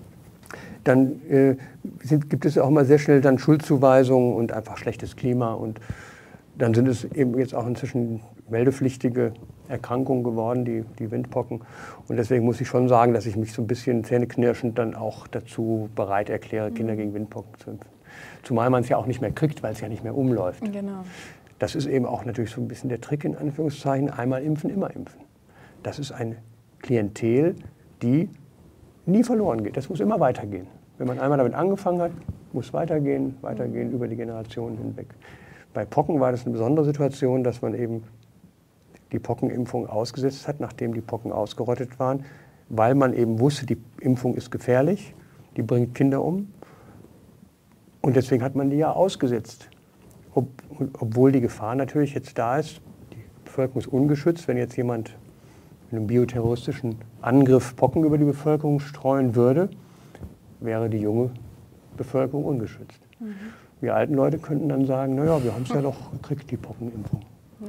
dann äh, sind, gibt es auch mal sehr schnell dann Schuldzuweisungen und einfach schlechtes Klima. Und dann sind es eben jetzt auch inzwischen meldepflichtige Erkrankungen geworden, die, die Windpocken. Und deswegen muss ich schon sagen, dass ich mich so ein bisschen zähneknirschend dann auch dazu bereit erkläre, Kinder gegen Windpocken zu impfen. Zumal man es ja auch nicht mehr kriegt, weil es ja nicht mehr umläuft. Genau. Das ist eben auch natürlich so ein bisschen der Trick, in Anführungszeichen, einmal impfen, immer impfen. Das ist ein Klientel, die nie verloren geht. Das muss immer weitergehen. Wenn man einmal damit angefangen hat, muss es weitergehen, weitergehen mhm. über die Generationen hinweg. Bei Pocken war das eine besondere Situation, dass man eben die Pockenimpfung ausgesetzt hat, nachdem die Pocken ausgerottet waren, weil man eben wusste, die Impfung ist gefährlich, die bringt Kinder um. Und deswegen hat man die ja ausgesetzt. Ob, obwohl die Gefahr natürlich jetzt da ist, die Bevölkerung ist ungeschützt, wenn jetzt jemand in einem bioterroristischen Angriff Pocken über die Bevölkerung streuen würde, wäre die junge Bevölkerung ungeschützt. Mhm. Wir alten Leute könnten dann sagen, naja, wir haben es ja doch gekriegt, die Pockenimpfung. Ja.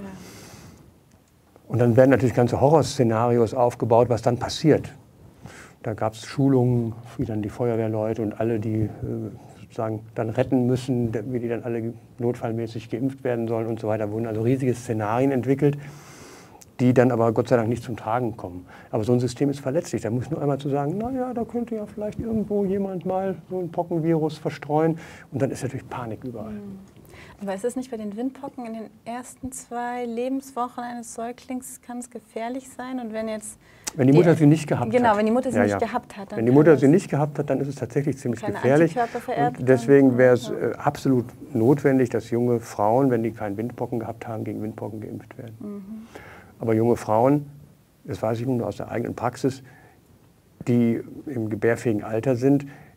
Und dann werden natürlich ganze Horrorszenarios aufgebaut, was dann passiert. Da gab es Schulungen, wie dann die Feuerwehrleute und alle, die äh, sozusagen dann retten müssen, wie die dann alle notfallmäßig geimpft werden sollen und so weiter. Da wurden also riesige Szenarien entwickelt, die dann aber Gott sei Dank nicht zum Tragen kommen. Aber so ein System ist verletzlich. Da muss nur einmal zu sagen, naja, da könnte ja vielleicht irgendwo jemand mal so ein Pockenvirus verstreuen. Und dann ist natürlich Panik überall. Aber ist es nicht bei den Windpocken in den ersten zwei Lebenswochen eines Säuglings, kann es gefährlich sein? Und wenn jetzt Wenn die Mutter die, sie nicht gehabt genau, hat. Genau, wenn die Mutter sie ja, nicht ja. gehabt hat. Dann wenn die Mutter sie nicht gehabt hat, dann ist es tatsächlich ziemlich gefährlich. Und deswegen wäre es äh, absolut notwendig, dass junge Frauen, wenn die keinen Windpocken gehabt haben, gegen Windpocken geimpft werden. Mhm. Aber junge Frauen, das weiß ich nun aus der eigenen Praxis, die im gebärfähigen Alter sind,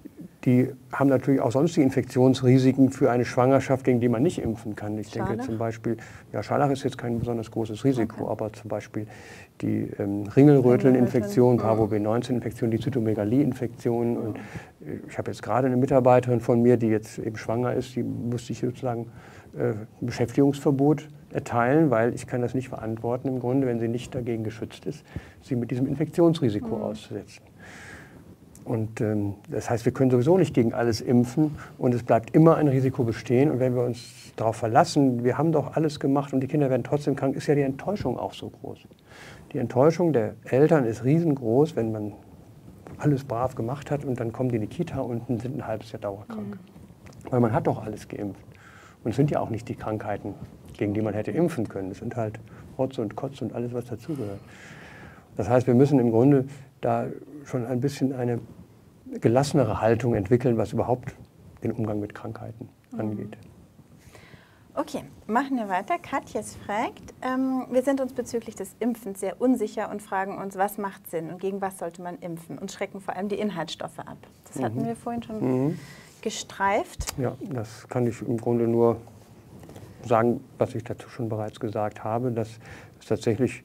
die haben natürlich auch sonst die Infektionsrisiken für eine Schwangerschaft, gegen die man nicht impfen kann. Ich Scharlach? denke zum Beispiel, ja, Scharlach ist jetzt kein besonders großes Risiko, Okay. aber zum Beispiel die ähm, Ringelröteln-Infektion, Ringelröteln, Parvo B neunzehn-Infektion, die Zytomegalie-Infektion. Und äh, ich habe jetzt gerade eine Mitarbeiterin von mir, die jetzt eben schwanger ist, die musste ich sozusagen äh, ein Beschäftigungsverbot erteilen, weil ich kann das nicht verantworten im Grunde, wenn sie nicht dagegen geschützt ist, sie mit diesem Infektionsrisiko Mhm. auszusetzen. Und ähm, das heißt, wir können sowieso nicht gegen alles impfen und es bleibt immer ein Risiko bestehen. Und wenn wir uns darauf verlassen, wir haben doch alles gemacht und die Kinder werden trotzdem krank, ist ja die Enttäuschung auch so groß. Die Enttäuschung der Eltern ist riesengroß, wenn man alles brav gemacht hat und dann kommen die in die Kita und sind ein halbes Jahr dauerkrank. Mhm. Weil man hat doch alles geimpft. Und es sind ja auch nicht die Krankheiten, gegen die man hätte impfen können. Es sind halt Rotz und Kotz und alles, was dazugehört. Das heißt, wir müssen im Grunde da schon ein bisschen eine gelassenere Haltung entwickeln, was überhaupt den Umgang mit Krankheiten angeht. Okay, machen wir weiter. Katjes fragt, ähm, wir sind uns bezüglich des Impfens sehr unsicher und fragen uns, was macht Sinn und gegen was sollte man impfen? Und schrecken vor allem die Inhaltsstoffe ab. Das hatten Mhm. wir vorhin schon mhm. gestreift. Ja, das kann ich im Grunde nur sagen, was ich dazu schon bereits gesagt habe, dass es tatsächlich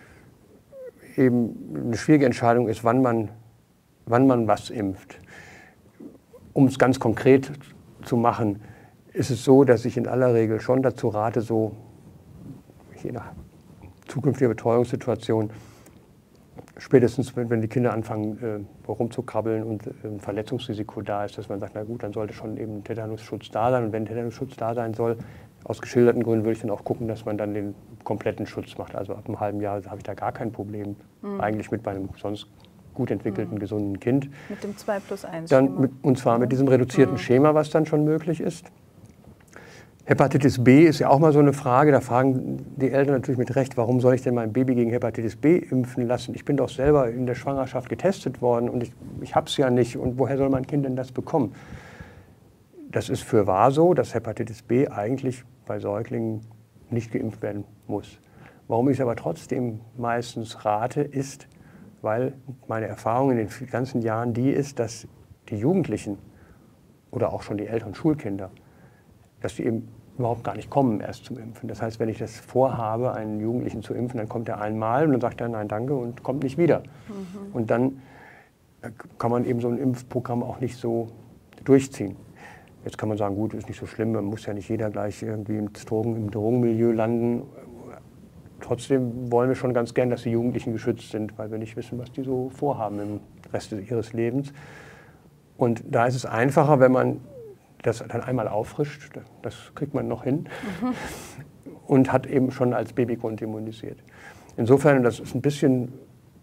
eben eine schwierige Entscheidung ist, wann man, wann man was impft. Um es ganz konkret zu machen, ist es so, dass ich in aller Regel schon dazu rate, so je nach zukünftiger Betreuungssituation, spätestens wenn, wenn die Kinder anfangen äh, rumzukrabbeln und äh, ein Verletzungsrisiko da ist, dass man sagt, na gut, dann sollte schon eben Tetanusschutz da sein. Und wenn Tetanusschutz da sein soll, aus geschilderten Gründen würde ich dann auch gucken, dass man dann den kompletten Schutz macht. Also ab einem halben Jahr habe ich da gar kein Problem, mhm. eigentlich mit bei einem sonst gut entwickelten, mhm. gesunden Kind. Mit dem zwei plus eins Dann mit, und zwar mit diesem reduzierten mhm. Schema, was dann schon möglich ist. Hepatitis B ist ja auch mal so eine Frage, da fragen die Eltern natürlich mit Recht, warum soll ich denn mein Baby gegen Hepatitis B impfen lassen? Ich bin doch selber in der Schwangerschaft getestet worden und ich, ich habe es ja nicht und woher soll mein Kind denn das bekommen? Das ist für wahr so, dass Hepatitis B eigentlich bei Säuglingen nicht geimpft werden muss. Warum ich es aber trotzdem meistens rate, ist, weil meine Erfahrung in den ganzen Jahren die ist, dass die Jugendlichen oder auch schon die älteren Schulkinder, dass die eben überhaupt gar nicht kommen erst zum Impfen. Das heißt, wenn ich das vorhabe, einen Jugendlichen zu impfen, dann kommt er einmal und dann sagt er nein, danke und kommt nicht wieder. Mhm. Und dann kann man eben so ein Impfprogramm auch nicht so durchziehen. Jetzt kann man sagen, gut, ist nicht so schlimm, man muss ja nicht jeder gleich irgendwie im, Drogen, im Drogenmilieu landen. Trotzdem wollen wir schon ganz gern, dass die Jugendlichen geschützt sind, weil wir nicht wissen, was die so vorhaben im Rest ihres Lebens. Und da ist es einfacher, wenn man das dann einmal auffrischt, das kriegt man noch hin, mhm. und hat eben schon als Baby grundimmunisiert. Insofern, das ist ein bisschen,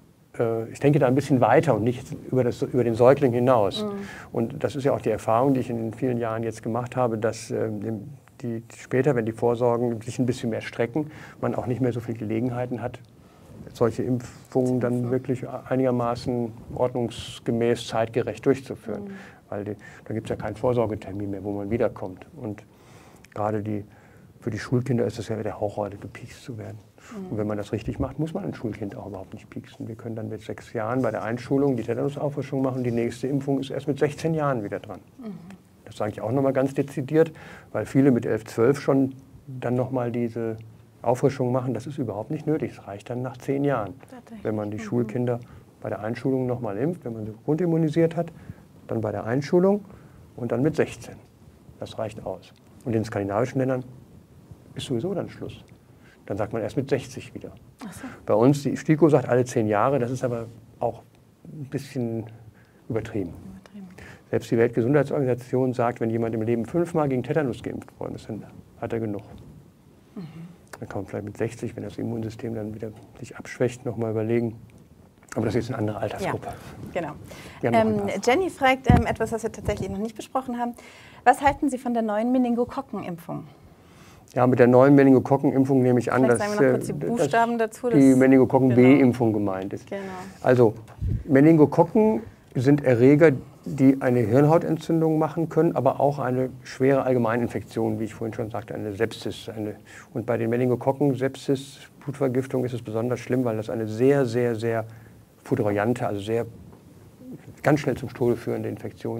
äh, ich denke da ein bisschen weiter und nicht über, das, über den Säugling hinaus. Mhm. Und das ist ja auch die Erfahrung, die ich in den vielen Jahren jetzt gemacht habe, dass äh, die, später, wenn die Vorsorgen sich ein bisschen mehr strecken, man auch nicht mehr so viele Gelegenheiten hat, solche Impfungen dann wirklich einigermaßen ordnungsgemäß zeitgerecht durchzuführen. Mhm. Weil die, dann gibt es ja keinen Vorsorgetermin mehr, wo man wiederkommt. Und gerade die, für die Schulkinder ist es ja der Horror, gepiekst zu werden. Mhm. Und wenn man das richtig macht, muss man ein Schulkind auch überhaupt nicht pieksen. Wir können dann mit sechs Jahren bei der Einschulung die Tetanusauffrischung machen. Die nächste Impfung ist erst mit sechzehn Jahren wieder dran. Mhm. Das sage ich auch nochmal ganz dezidiert, weil viele mit elf, zwölf schon dann nochmal diese Auffrischung machen. Das ist überhaupt nicht nötig. Es reicht dann nach zehn Jahren, wenn man die mhm. Schulkinder bei der Einschulung nochmal impft, wenn man sie grundimmunisiert hat, dann bei der Einschulung und dann mit sechzehn. Das reicht aus. Und in den skandinavischen Ländern ist sowieso dann Schluss. Dann sagt man erst mit sechzig wieder. Ach so. Bei uns, die STIKO sagt alle zehn Jahre, das ist aber auch ein bisschen übertrieben. übertrieben. Selbst die Weltgesundheitsorganisation sagt, wenn jemand im Leben fünfmal gegen Tetanus geimpft worden ist, dann hat er genug. Mhm. Dann kann man vielleicht mit sechzig, wenn das Immunsystem dann wieder sich abschwächt, nochmal überlegen. Aber das ist jetzt eine andere Altersgruppe. Ja, genau. Ähm, Jenny fragt ähm, etwas, was wir tatsächlich noch nicht besprochen haben. Was halten Sie von der neuen Meningokokken-Impfung? Ja, mit der neuen Meningokokken-Impfung nehme ich an, Vielleicht dass, sagen wir noch kurz die Buchstaben dass dazu, die Meningokokken-B-Impfung genau. gemeint ist. Genau. Also Meningokokken sind Erreger, die eine Hirnhautentzündung machen können, aber auch eine schwere Allgemeininfektion, wie ich vorhin schon sagte, eine Sepsis. Eine, und bei den Meningokokken, Sepsis, Blutvergiftung ist es besonders schlimm, weil das eine sehr, sehr, sehr foudroyante, also sehr ganz schnell zum Tode führende Infektion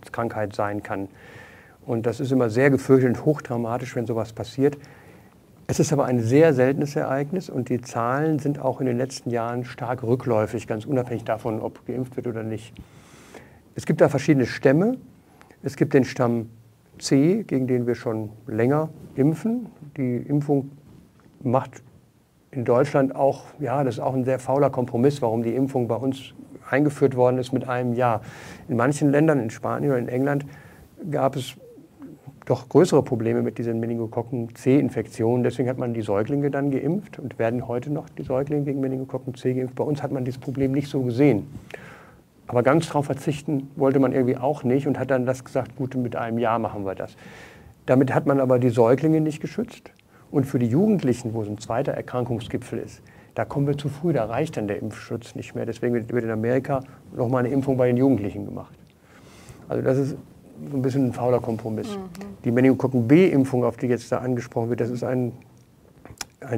Krankheit sein kann. Und das ist immer sehr gefürchtet und hochdramatisch, wenn sowas passiert. Es ist aber ein sehr seltenes Ereignis und die Zahlen sind auch in den letzten Jahren stark rückläufig, ganz unabhängig davon, ob geimpft wird oder nicht. Es gibt da verschiedene Stämme. Es gibt den Stamm C, gegen den wir schon länger impfen. Die Impfung macht in Deutschland auch, ja, das ist auch ein sehr fauler Kompromiss, warum die Impfung bei uns eingeführt worden ist mit einem Jahr. In manchen Ländern, in Spanien oder in England, gab es doch größere Probleme mit diesen Meningokokken-C-Infektionen. Deswegen hat man die Säuglinge dann geimpft und werden heute noch die Säuglinge gegen Meningokokken-C geimpft. Bei uns hat man dieses Problem nicht so gesehen. Aber ganz darauf verzichten wollte man irgendwie auch nicht und hat dann das gesagt, gut, mit einem Jahr machen wir das. Damit hat man aber die Säuglinge nicht geschützt. Und für die Jugendlichen, wo es ein zweiter Erkrankungsgipfel ist, da kommen wir zu früh, da reicht dann der Impfschutz nicht mehr. Deswegen wird in Amerika nochmal eine Impfung bei den Jugendlichen gemacht. Also das ist so ein bisschen ein fauler Kompromiss. Mhm. Die Meningokokken-B-Impfung, auf die jetzt da angesprochen wird, das ist ein, eine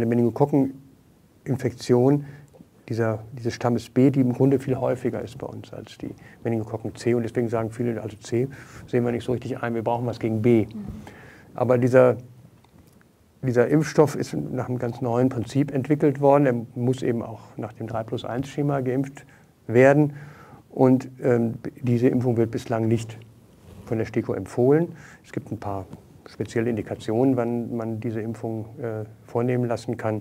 Meningokokkeninfektion dieser, dieses Stammes B, die im Grunde viel häufiger ist bei uns als die Meningokokken-C. Und deswegen sagen viele, also C sehen wir nicht so richtig ein, wir brauchen was gegen B. Mhm. Aber dieser, dieser Impfstoff ist nach einem ganz neuen Prinzip entwickelt worden. Er muss eben auch nach dem drei plus eins Schema geimpft werden. Und ähm, diese Impfung wird bislang nicht von der STIKO empfohlen. Es gibt ein paar spezielle Indikationen, wann man diese Impfung äh, vornehmen lassen kann.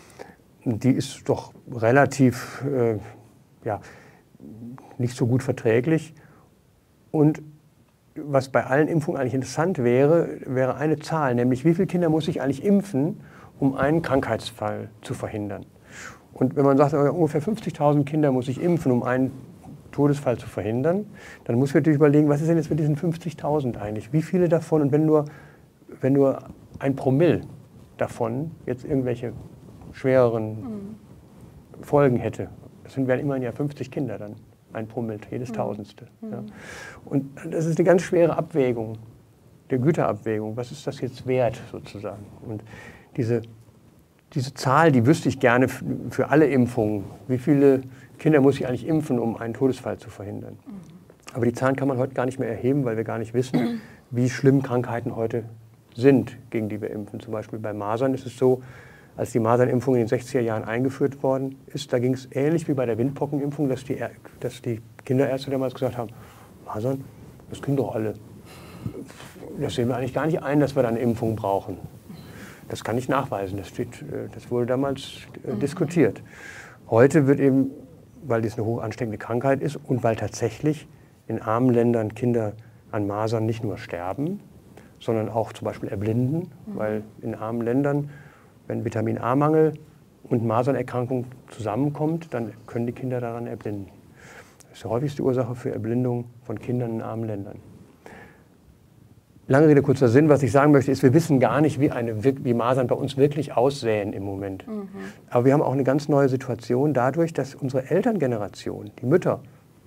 Die ist doch relativ äh, ja, nicht so gut verträglich. Und was bei allen Impfungen eigentlich interessant wäre, wäre eine Zahl, nämlich wie viele Kinder muss ich eigentlich impfen, um einen Krankheitsfall zu verhindern. Und wenn man sagt, ungefähr fünfzigtausend Kinder muss ich impfen, um einen Todesfall zu verhindern, dann muss man natürlich überlegen, was ist denn jetzt mit diesen fünfzigtausend eigentlich? Wie viele davon, und wenn nur, wenn nur ein Promille davon jetzt irgendwelche schwereren mhm. Folgen hätte, das sind wären immerhin ja fünfzig Kinder dann, ein Promille, jedes mhm. Tausendste. Mhm. Ja. Und das ist eine ganz schwere Abwägung, der Güterabwägung, was ist das jetzt wert sozusagen? Und diese, diese Zahl, die wüsste ich gerne für alle Impfungen, wie viele Kinder muss ich eigentlich impfen, um einen Todesfall zu verhindern. Mhm. Aber die Zahlen kann man heute gar nicht mehr erheben, weil wir gar nicht wissen, mhm. wie schlimm Krankheiten heute sind, gegen die wir impfen. Zum Beispiel bei Masern ist es so, als die Masernimpfung in den sechziger Jahren eingeführt worden ist, da ging es ähnlich wie bei der Windpockenimpfung, dass die, dass die Kinderärzte damals gesagt haben, Masern, das können doch alle. Das sehen wir eigentlich gar nicht ein, dass wir da eine Impfung brauchen. Das kann ich nachweisen, das, steht, das wurde damals äh, mhm. diskutiert. Heute wird eben, weil dies eine hoch ansteckende Krankheit ist und weil tatsächlich in armen Ländern Kinder an Masern nicht nur sterben, sondern auch zum Beispiel erblinden, mhm. weil in armen Ländern, wenn Vitamin-A-Mangel und Masernerkrankung zusammenkommt, dann können die Kinder daran erblinden. Das ist die häufigste Ursache für Erblindung von Kindern in armen Ländern. Lange Rede, kurzer Sinn. Was ich sagen möchte, ist, wir wissen gar nicht, wie, eine, wie Masern bei uns wirklich aussähen im Moment. Mhm. Aber wir haben auch eine ganz neue Situation dadurch, dass unsere Elterngeneration, die Mütter,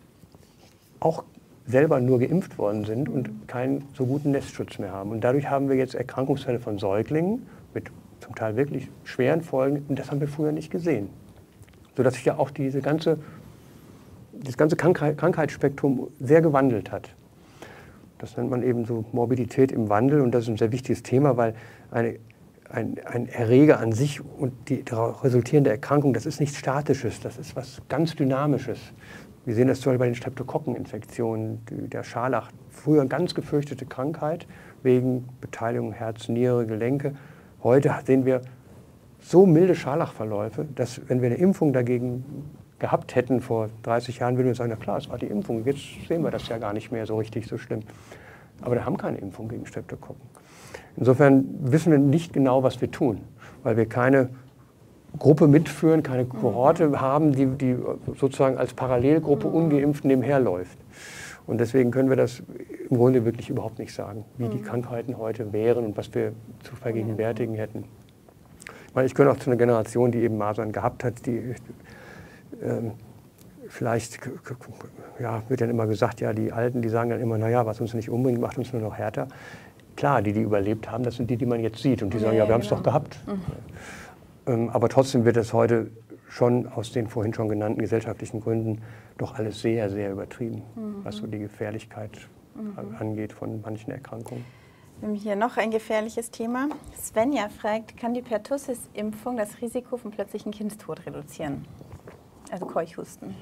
auch selber nur geimpft worden sind und keinen so guten Nestschutz mehr haben. Und dadurch haben wir jetzt Erkrankungsfälle von Säuglingen mit zum Teil wirklich schweren Folgen. Und das haben wir früher nicht gesehen. Sodass sich ja auch diese ganze, das ganze Krankheit, Krankheitsspektrum sehr gewandelt hat. Das nennt man eben so Morbidität im Wandel und das ist ein sehr wichtiges Thema, weil eine, ein, ein Erreger an sich und die daraus resultierende Erkrankung, das ist nichts Statisches, das ist was ganz Dynamisches. Wir sehen das zum Beispiel bei den Streptokokkeninfektionen, der Scharlach, früher eine ganz gefürchtete Krankheit wegen Beteiligung Herz, Niere, Gelenke. Heute sehen wir so milde Scharlachverläufe, dass wenn wir eine Impfung dagegen gehabt hätten vor dreißig Jahren, würden wir sagen, na klar, es war die Impfung, jetzt sehen wir das ja gar nicht mehr so richtig so schlimm. Aber wir haben keine Impfung gegen Streptokokken. Insofern wissen wir nicht genau, was wir tun, weil wir keine Gruppe mitführen, keine Kohorte mhm. haben, die, die sozusagen als Parallelgruppe mhm. ungeimpft nebenherläuft. Und deswegen können wir das im Grunde wirklich überhaupt nicht sagen, wie mhm. die Krankheiten heute wären und was wir zu vergegenwärtigen hätten. Weil ich gehöre auch zu einer Generation, die eben Masern gehabt hat, die ähm, vielleicht, ja, wird dann immer gesagt, ja, die Alten, die sagen dann immer, naja, was uns nicht umbringt, macht uns nur noch härter. Klar, die, die überlebt haben, das sind die, die man jetzt sieht und die sagen, ja, wir haben es doch gehabt. Mhm. Ähm, aber trotzdem wird es heute schon aus den vorhin schon genannten gesellschaftlichen Gründen doch alles sehr, sehr übertrieben, mhm. was so die Gefährlichkeit mhm. angeht von manchen Erkrankungen. Wir haben hier noch ein gefährliches Thema. Svenja fragt, kann die Pertussis-Impfung das Risiko von plötzlichen Kindstod reduzieren? Also Keuchhusten.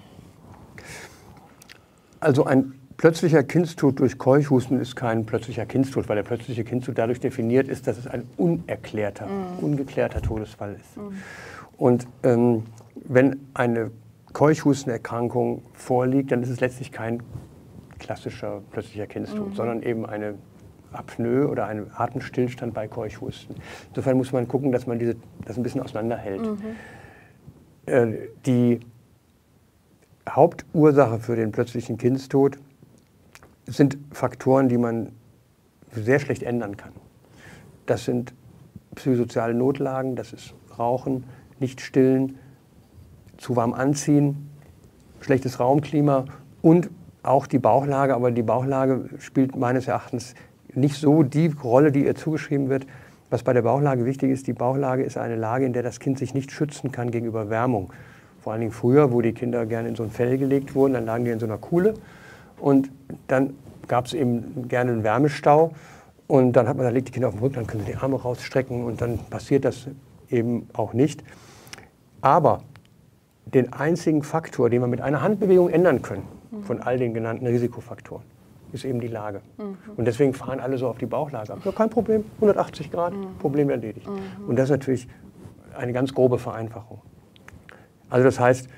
Also ein plötzlicher Kindstod durch Keuchhusten ist kein plötzlicher Kindstod, weil der plötzliche Kindstod dadurch definiert ist, dass es ein unerklärter, mm. ungeklärter Todesfall ist. Mm. Und ähm, wenn eine Keuchhustenerkrankung vorliegt, dann ist es letztlich kein klassischer plötzlicher Kindstod, mm. sondern eben eine Apnoe oder ein Atemstillstand bei Keuchhusten. Insofern muss man gucken, dass man diese, das ein bisschen auseinanderhält. Mm-hmm. Äh, die Hauptursache für den plötzlichen Kindstod sind Faktoren, die man sehr schlecht ändern kann. Das sind psychosoziale Notlagen, das ist Rauchen, nicht stillen, zu warm anziehen, schlechtes Raumklima und auch die Bauchlage. Aber die Bauchlage spielt meines Erachtens nicht so die Rolle, die ihr zugeschrieben wird. Was bei der Bauchlage wichtig ist, die Bauchlage ist eine Lage, in der das Kind sich nicht schützen kann gegenüber Wärmung. Vor allen Dingen früher, wo die Kinder gerne in so ein Fell gelegt wurden, dann lagen die in so einer Kuhle. Und dann gab es eben gerne einen Wärmestau und dann hat man, da liegt die Kinder auf dem Rücken, dann können sie die Arme rausstrecken und dann passiert das eben auch nicht. Aber den einzigen Faktor, den wir mit einer Handbewegung ändern können, mhm. von all den genannten Risikofaktoren, ist eben die Lage. Mhm. Und deswegen fahren alle so auf die Bauchlage ab. Ja, kein Problem, hundertachtzig Grad, mhm. Problem erledigt. Mhm. Und das ist natürlich eine ganz grobe Vereinfachung. Also das heißt,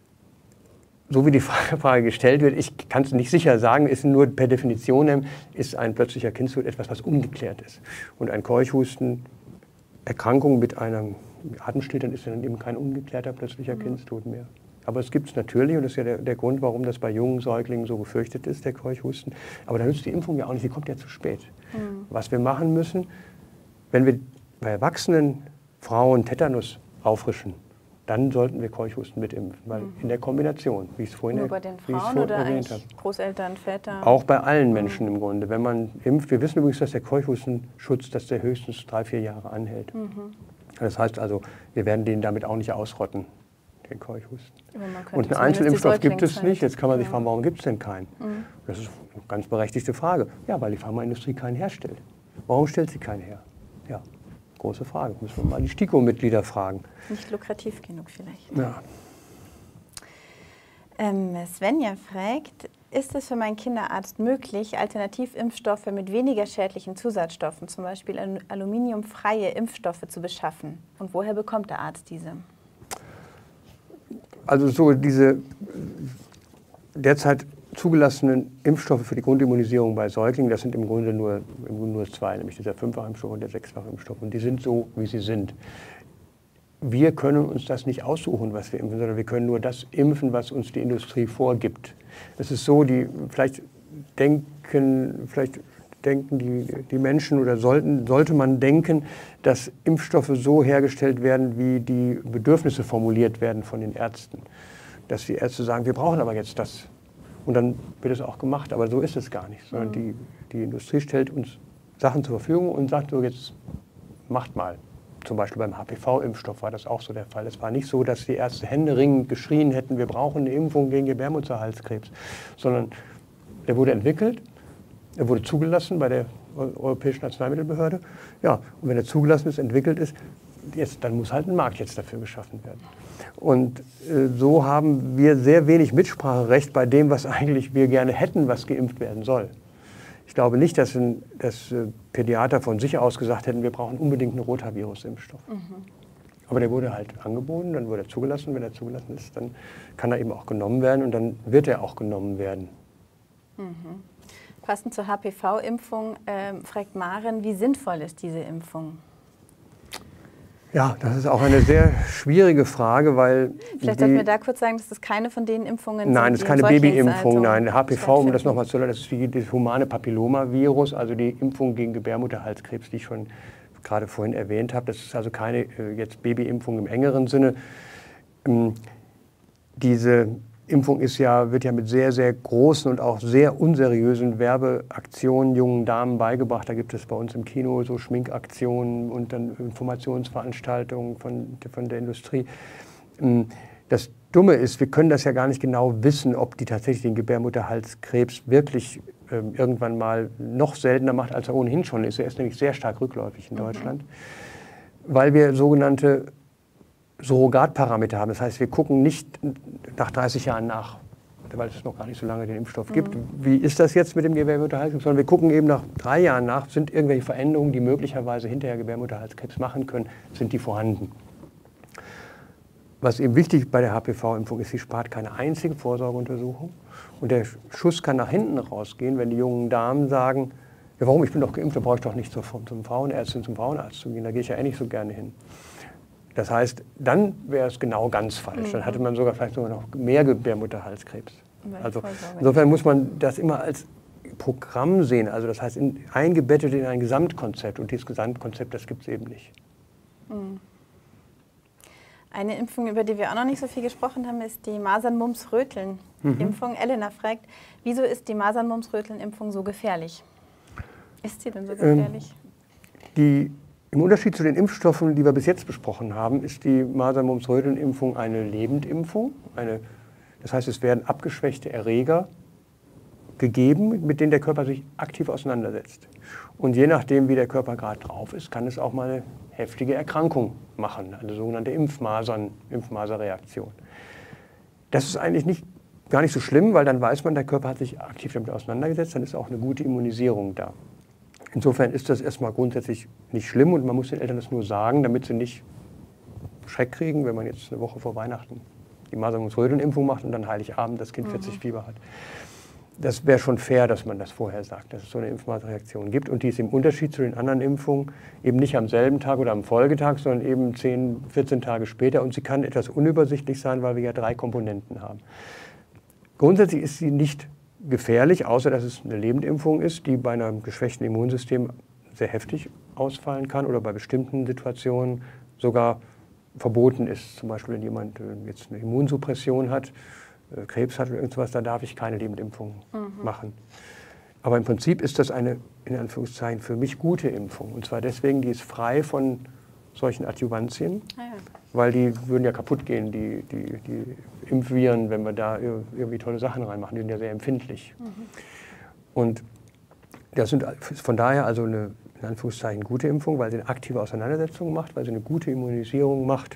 so wie die Frage gestellt wird, ich kann es nicht sicher sagen, ist nur per Definition, ist ein plötzlicher Kindstod etwas, was ungeklärt ist. Und ein Keuchhusten, Erkrankung mit einem Atemstillstand ist dann eben kein ungeklärter plötzlicher mhm. Kindstod mehr. Aber es gibt es natürlich und das ist ja der, der Grund, warum das bei jungen Säuglingen so gefürchtet ist, der Keuchhusten. Aber da nützt die Impfung ja auch nicht, die kommt ja zu spät. Mhm. Was wir machen müssen, wenn wir bei erwachsenen Frauen Tetanus auffrischen, dann sollten wir Keuchhusten mitimpfen, weil mhm. in der Kombination, wie ich es vorhin Nur bei den Frauen oder erwähnt habe. Großeltern, Väter? Auch bei allen Menschen mhm. im Grunde. Wenn man impft, wir wissen übrigens, dass der Keuchhustenschutz, dass der höchstens drei, vier Jahre anhält. Mhm. Das heißt also, wir werden den damit auch nicht ausrotten, den Keuchhusten. Und einen Einzelimpfstoff gibt es nicht. Jetzt kann man sich ja. fragen, warum gibt es denn keinen? Mhm. Das ist eine ganz berechtigte Frage. Ja, weil die Pharmaindustrie keinen herstellt. Warum stellt sie keinen her? Ja. Große Frage. Müssen wir mal die STIKO-Mitglieder fragen. Nicht lukrativ genug vielleicht. Ja. Ähm, Svenja fragt, ist es für meinen Kinderarzt möglich, Alternativimpfstoffe mit weniger schädlichen Zusatzstoffen, zum Beispiel aluminiumfreie Impfstoffe, zu beschaffen? Und woher bekommt der Arzt diese? Also so diese derzeit zugelassenen Impfstoffe für die Grundimmunisierung bei Säuglingen, das sind im Grunde nur, nur zwei, nämlich dieser Fünffach-Impfstoff und der Sechsfach-Impfstoff. Und die sind so, wie sie sind. Wir können uns das nicht aussuchen, was wir impfen, sondern wir können nur das impfen, was uns die Industrie vorgibt. Es ist so, die vielleicht denken, vielleicht denken die, die Menschen oder sollten, sollte man denken, dass Impfstoffe so hergestellt werden, wie die Bedürfnisse formuliert werden von den Ärzten. Dass die Ärzte sagen, wir brauchen aber jetzt das. Und dann wird es auch gemacht, aber so ist es gar nicht. Sondern die, die Industrie stellt uns Sachen zur Verfügung und sagt so, jetzt macht mal. Zum Beispiel beim H P V-Impfstoff war das auch so der Fall. Es war nicht so, dass die Ärzte händeringend geschrien hätten, wir brauchen eine Impfung gegen Gebärmutterhalskrebs, sondern der wurde entwickelt, er wurde zugelassen bei der Europäischen Arzneimittelbehörde. Ja, und wenn er zugelassen ist, entwickelt ist, jetzt, dann muss halt ein Markt jetzt dafür geschaffen werden. Und äh, so haben wir sehr wenig Mitspracherecht bei dem, was eigentlich wir gerne hätten, was geimpft werden soll. Ich glaube nicht, dass, ein, dass äh, Pädiater von sich aus gesagt hätten, wir brauchen unbedingt einen Rotavirus-Impfstoff. Mhm. Aber der wurde halt angeboten, dann wurde er zugelassen. Wenn er zugelassen ist, dann kann er eben auch genommen werden und dann wird er auch genommen werden. Mhm. Passend zur H P V-Impfung äh, fragt Maren, wie sinnvoll ist diese Impfung? Ja, das ist auch eine sehr schwierige Frage, weil... Vielleicht sollten wir da kurz sagen, dass das keine von den Impfungen Nein, sind, das ist keine Babyimpfung, nein. H P V, um das nochmal zu sagen, das ist die, das humane Papillomavirus, also die Impfung gegen Gebärmutterhalskrebs, die ich schon gerade vorhin erwähnt habe. Das ist also keine äh, jetzt Babyimpfung im engeren Sinne. Ähm, diese Impfung ist ja, wird ja mit sehr, sehr großen und auch sehr unseriösen Werbeaktionen jungen Damen beigebracht. Da gibt es bei uns im Kino so Schminkaktionen und dann Informationsveranstaltungen von, von der Industrie. Das Dumme ist, wir können das ja gar nicht genau wissen, ob die tatsächlich den Gebärmutterhalskrebs wirklich ähm, irgendwann mal noch seltener macht, als er ohnehin schon ist. Er ist nämlich sehr stark rückläufig in Mhm. Deutschland, weil wir sogenannte Surrogatparameter haben. Das heißt, wir gucken nicht nach dreißig Jahren nach, weil es noch gar nicht so lange den Impfstoff gibt. Mhm. Wie ist das jetzt mit dem Gebärmutterhalskrebs? Sondern wir gucken eben nach drei Jahren nach, sind irgendwelche Veränderungen, die möglicherweise hinterher Gebärmutterhalskrebs machen können, sind die vorhanden. Was eben wichtig bei der H P V-Impfung ist, sie spart keine einzige Vorsorgeuntersuchung. Und der Schuss kann nach hinten rausgehen, wenn die jungen Damen sagen, ja, warum, ich bin doch geimpft, da brauche ich doch nicht zur, zum Frauenärztin, zum Frauenarzt zu gehen, da gehe ich ja eh nicht so gerne hin. Das heißt, dann wäre es genau ganz falsch. Mhm. Dann hatte man sogar vielleicht sogar noch mehr Gebärmutterhalskrebs. Also insofern muss man das immer als Programm sehen, also das heißt in, eingebettet in ein Gesamtkonzept. Und dieses Gesamtkonzept, das gibt es eben nicht. Mhm. Eine Impfung, über die wir auch noch nicht so viel gesprochen haben, ist die Masern-Mumps-Röteln-Impfung. Mhm. Elena fragt, wieso ist die Masern-Mumps-Röteln-Impfung so gefährlich? Ist sie denn so gefährlich? Ähm, die, Im Unterschied zu den Impfstoffen, die wir bis jetzt besprochen haben, ist die Masern-Mumps-Röteln-Impfung eine Lebendimpfung. Eine, das heißt, es werden abgeschwächte Erreger gegeben, mit denen der Körper sich aktiv auseinandersetzt. Und je nachdem, wie der Körper gerade drauf ist, kann es auch mal eine heftige Erkrankung machen, eine sogenannte Impfmasern, Impfmaserreaktion. Das ist eigentlich nicht, gar nicht so schlimm, weil dann weiß man, der Körper hat sich aktiv damit auseinandergesetzt, dann ist auch eine gute Immunisierung da. Insofern ist das erstmal grundsätzlich nicht schlimm und man muss den Eltern das nur sagen, damit sie nicht Schreck kriegen, wenn man jetzt eine Woche vor Weihnachten die Masern-Mumps-Röteln-Impfung macht und dann Heiligabend das Kind mhm. vierzig Fieber hat. Das wäre schon fair, dass man das vorher sagt, dass es so eine Impfmaserreaktion gibt. Und die ist im Unterschied zu den anderen Impfungen eben nicht am selben Tag oder am Folgetag, sondern eben zehn, vierzehn Tage später. Und sie kann etwas unübersichtlich sein, weil wir ja drei Komponenten haben. Grundsätzlich ist sie nicht gefährlich, außer dass es eine Lebendimpfung ist, die bei einem geschwächten Immunsystem sehr heftig ausfallen kann oder bei bestimmten Situationen sogar verboten ist. Zum Beispiel, wenn jemand jetzt eine Immunsuppression hat, Krebs hat oder irgendwas, da darf ich keine Lebendimpfung mhm. machen. Aber im Prinzip ist das eine, in Anführungszeichen, für mich gute Impfung. Und zwar deswegen, die ist frei von solchen Adjuvantien, ah, ja. weil die würden ja kaputt gehen, die, die, die Impfviren, wenn wir da irgendwie tolle Sachen reinmachen. Die sind ja sehr empfindlich. Mhm. Und das sind von daher also eine, in Anführungszeichen, gute Impfung, weil sie eine aktive Auseinandersetzung macht, weil sie eine gute Immunisierung macht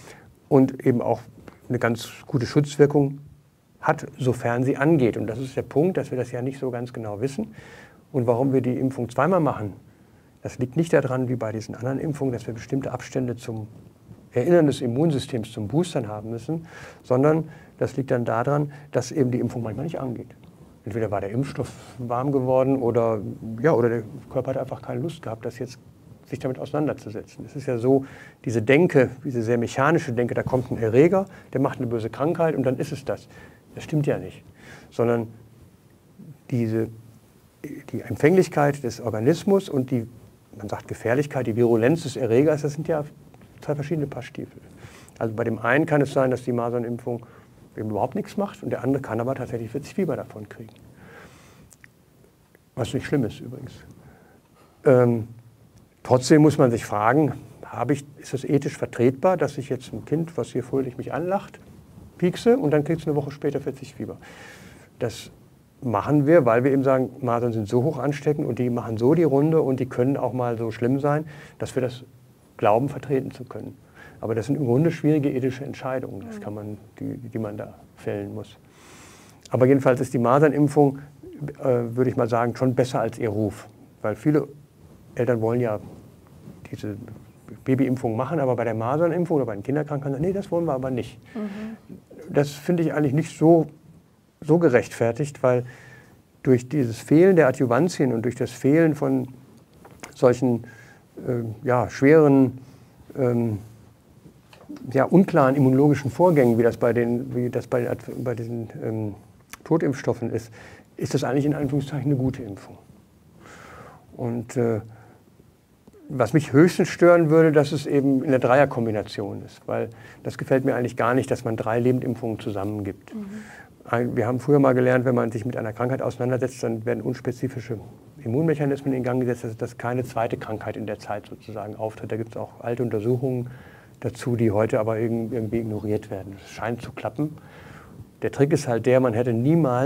und eben auch eine ganz gute Schutzwirkung hat, sofern sie angeht. Und das ist der Punkt, dass wir das ja nicht so ganz genau wissen. Und warum wir die Impfung zweimal machen, das liegt nicht daran, wie bei diesen anderen Impfungen, dass wir bestimmte Abstände zum Erinnern des Immunsystems, zum Boostern haben müssen, sondern das liegt dann daran, dass eben die Impfung manchmal nicht angeht. Entweder war der Impfstoff warm geworden oder, ja, oder der Körper hat einfach keine Lust gehabt, das jetzt sich damit auseinanderzusetzen. Es ist ja so, diese Denke, diese sehr mechanische Denke, da kommt ein Erreger, der macht eine böse Krankheit und dann ist es das. Das stimmt ja nicht, sondern diese, die Empfänglichkeit des Organismus und die, man sagt Gefährlichkeit, die Virulenz des Erregers, das sind ja zwei verschiedene Paar Stiefel. Also bei dem einen kann es sein, dass die Masernimpfung eben überhaupt nichts macht und der andere kann aber tatsächlich vierzig Fieber davon kriegen. Was nicht schlimm ist übrigens. Ähm, trotzdem muss man sich fragen, habe ich, ist es ethisch vertretbar, dass ich jetzt ein Kind, was hier fröhlich mich anlacht, piekse und dann kriegt es eine Woche später vierzig Fieber. Das machen wir, weil wir eben sagen, Masern sind so hoch ansteckend und die machen so die Runde und die können auch mal so schlimm sein, dass wir das glauben, vertreten zu können. Aber das sind im Grunde schwierige ethische Entscheidungen, das kann man, die, die man da fällen muss. Aber jedenfalls ist die Masernimpfung, äh, würde ich mal sagen, schon besser als ihr Ruf. Weil viele Eltern wollen ja diese Babyimpfung machen, aber bei der Masernimpfung oder bei den Kinderkrankheiten, nee, das wollen wir aber nicht. Mhm. Das finde ich eigentlich nicht so, so gerechtfertigt, weil durch dieses Fehlen der Adjuvantien und durch das Fehlen von solchen äh, ja, schweren, ähm, ja, unklaren immunologischen Vorgängen, wie das bei, den, wie das bei, den, bei diesen ähm, Totimpfstoffen ist, ist das eigentlich in Anführungszeichen eine gute Impfung. Und äh, was mich höchstens stören würde, dass es eben in der Dreierkombination ist, weil das gefällt mir eigentlich gar nicht, dass man drei Lebendimpfungen zusammengibt. Mhm. Wir haben früher mal gelernt, wenn man sich mit einer Krankheit auseinandersetzt, dann werden unspezifische Immunmechanismen in Gang gesetzt, dass, dass keine zweite Krankheit in der Zeit sozusagen auftritt. Da gibt es auch alte Untersuchungen dazu, die heute aber irgendwie ignoriert werden. Es scheint zu klappen. Der Trick ist halt der, man hätte niemals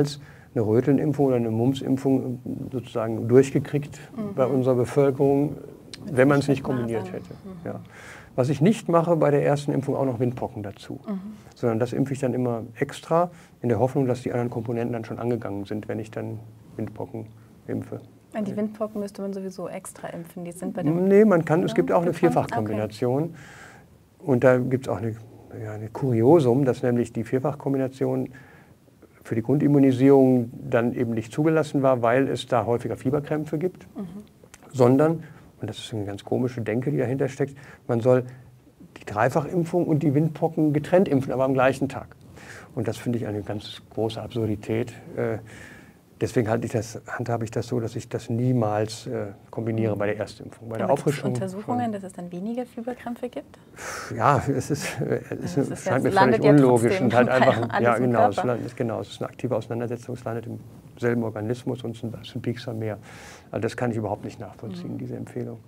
eine Rötelnimpfung oder eine Mumpsimpfung sozusagen durchgekriegt mhm. bei unserer Bevölkerung, wenn man es nicht kombiniert hätte. Mhm. Ja. Was ich nicht mache bei der ersten Impfung, auch noch Windpocken dazu. Mhm. Sondern das impfe ich dann immer extra, in der Hoffnung, dass die anderen Komponenten dann schon angegangen sind, wenn ich dann Windpocken impfe. Und die Windpocken müsste man sowieso extra impfen? Die sind bei dem nee, man kann, es gibt auch eine Vierfachkombination. Okay. Und da gibt es auch eine, ja, eine Kuriosum, dass nämlich die Vierfachkombination für die Grundimmunisierung dann eben nicht zugelassen war, weil es da häufiger Fieberkrämpfe gibt, mhm. sondern, und das ist eine ganz komische Denke, die dahinter steckt, man soll die Dreifachimpfung und die Windpocken getrennt impfen, aber am gleichen Tag. Und das finde ich eine ganz große Absurdität. Deswegen halte ich das, handhabe ich das so, dass ich das niemals äh, kombiniere bei der Erstimpfung. Bei der Auffrischung. Untersuchungen, von, dass es dann weniger Fieberkrämpfe gibt? Ja, es ist, es also ist, scheint mir völlig ja unlogisch und halt einfach, ja genau es, landet, genau, es ist eine aktive Auseinandersetzung, es landet im selben Organismus und es ist ein Piekser mehr. Also das kann ich überhaupt nicht nachvollziehen, mhm. diese Empfehlung.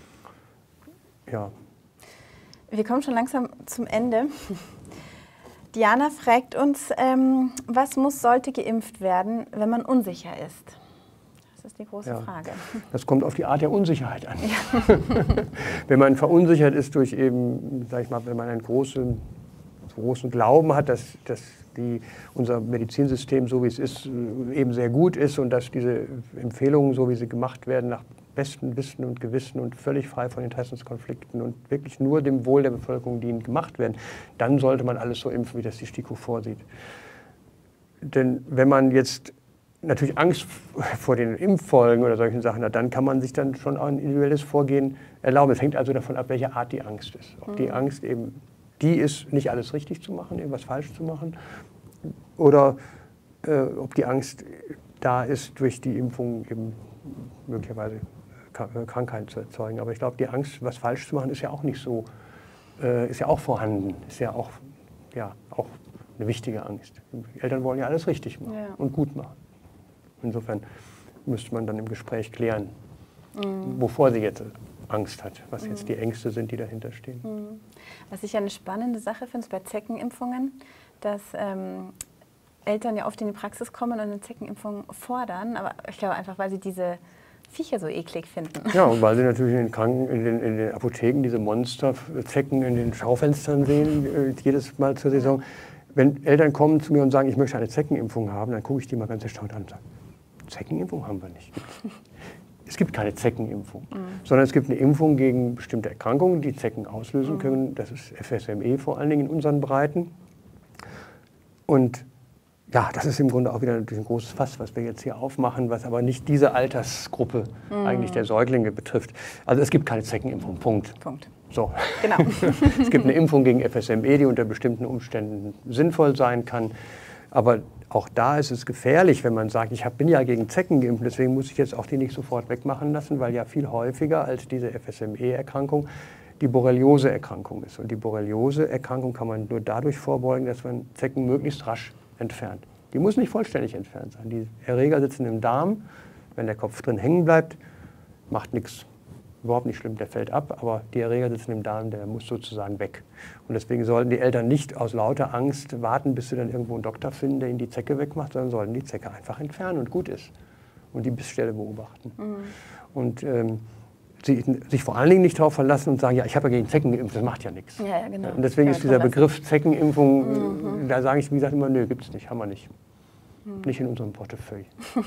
Ja. Wir kommen schon langsam zum Ende. Diana fragt uns, ähm, was muss, sollte geimpft werden, wenn man unsicher ist? Das ist die große ja, Frage. Das kommt auf die Art der Unsicherheit an. Ja. Wenn man verunsichert ist durch eben, sag ich mal, wenn man einen großen, großen Glauben hat, dass, dass die, unser Medizinsystem, so wie es ist, eben sehr gut ist und dass diese Empfehlungen, so wie sie gemacht werden, nach bestem Wissen und Gewissen und völlig frei von Interessenskonflikten und wirklich nur dem Wohl der Bevölkerung dienen, gemacht werden, dann sollte man alles so impfen, wie das die STIKO vorsieht. Denn wenn man jetzt natürlich Angst vor den Impffolgen oder solchen Sachen hat, dann kann man sich dann schon auch ein individuelles Vorgehen erlauben. Es hängt also davon ab, welche Art die Angst ist. Ob die Angst eben die ist, nicht alles richtig zu machen, irgendwas falsch zu machen, oder äh, ob die Angst da ist, durch die Impfung eben möglicherweise Krankheit zu erzeugen. Aber ich glaube, die Angst, was falsch zu machen, ist ja auch nicht so, äh, ist ja auch vorhanden, ist ja auch, ja auch eine wichtige Angst. Die Eltern wollen ja alles richtig machen ja. und gut machen. Insofern müsste man dann im Gespräch klären, mhm. wovor sie jetzt Angst hat, was mhm. jetzt die Ängste sind, die dahinter stehen. Mhm. Was ich eine spannende Sache finde, ist bei Zeckenimpfungen, dass ähm, Eltern ja oft in die Praxis kommen und eine Zeckenimpfung fordern, aber ich glaube einfach, weil sie diese Viecher so eklig finden. Ja, und weil sie natürlich in den, Kranken, in den, in den Apotheken diese Monsterzecken in den Schaufenstern sehen, äh, jedes Mal zur Saison. Wenn Eltern kommen zu mir und sagen, ich möchte eine Zeckenimpfung haben, dann gucke ich die mal ganz erstaunt an und sage, Zeckenimpfung haben wir nicht. Es gibt keine Zeckenimpfung, mhm. sondern es gibt eine Impfung gegen bestimmte Erkrankungen, die Zecken auslösen mhm. können. Das ist F S M E vor allen Dingen in unseren Breiten. Und ja, das ist im Grunde auch wieder natürlich ein großes Fass, was wir jetzt hier aufmachen, was aber nicht diese Altersgruppe mhm. eigentlich der Säuglinge betrifft. Also es gibt keine Zeckenimpfung, Punkt. Punkt. So. Genau. Es gibt eine Impfung gegen F S M E, die unter bestimmten Umständen sinnvoll sein kann. Aber auch da ist es gefährlich, wenn man sagt, ich hab, bin ja gegen Zecken geimpft, deswegen muss ich jetzt auch die nicht sofort wegmachen lassen, weil ja viel häufiger als diese F S M E-Erkrankung die Borreliose-Erkrankung ist. Und die Borreliose-Erkrankung kann man nur dadurch vorbeugen, dass man Zecken möglichst rasch entfernt. Die muss nicht vollständig entfernt sein. Die Erreger sitzen im Darm. Wenn der Kopf drin hängen bleibt, macht nichts, überhaupt nicht schlimm, der fällt ab. Aber die Erreger sitzen im Darm, der muss sozusagen weg. Und deswegen sollten die Eltern nicht aus lauter Angst warten, bis sie dann irgendwo einen Doktor finden, der ihnen die Zecke wegmacht, sondern sollten die Zecke einfach entfernen und gut ist. Und die Bissstelle beobachten. Mhm. Und ähm, sie, sich vor allen Dingen nicht darauf verlassen und sagen, ja, ich habe ja gegen Zecken geimpft, das macht ja nichts. Ja, ja, genau. Und deswegen ist dieser Begriff Zeckenimpfung, mhm. da sage ich, wie gesagt, immer, nö, gibt es nicht, haben wir nicht. Mhm. Nicht in unserem Portefeuille.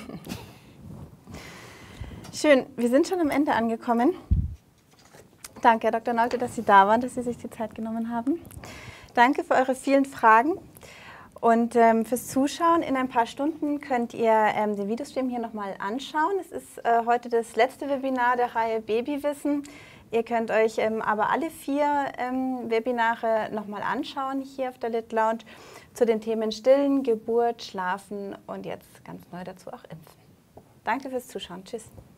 Schön, wir sind schon am Ende angekommen. Danke, Herr Doktor Nolte, dass Sie da waren, dass Sie sich die Zeit genommen haben. Danke für eure vielen Fragen und ähm, fürs Zuschauen. In ein paar Stunden könnt ihr ähm, den Videostream hier nochmal anschauen. Es ist äh, heute das letzte Webinar der Reihe Babywissen. Ihr könnt euch ähm, aber alle vier ähm, Webinare nochmal anschauen hier auf der Lit Lounge zu den Themen Stillen, Geburt, Schlafen und jetzt ganz neu dazu auch Impfen. Danke fürs Zuschauen. Tschüss.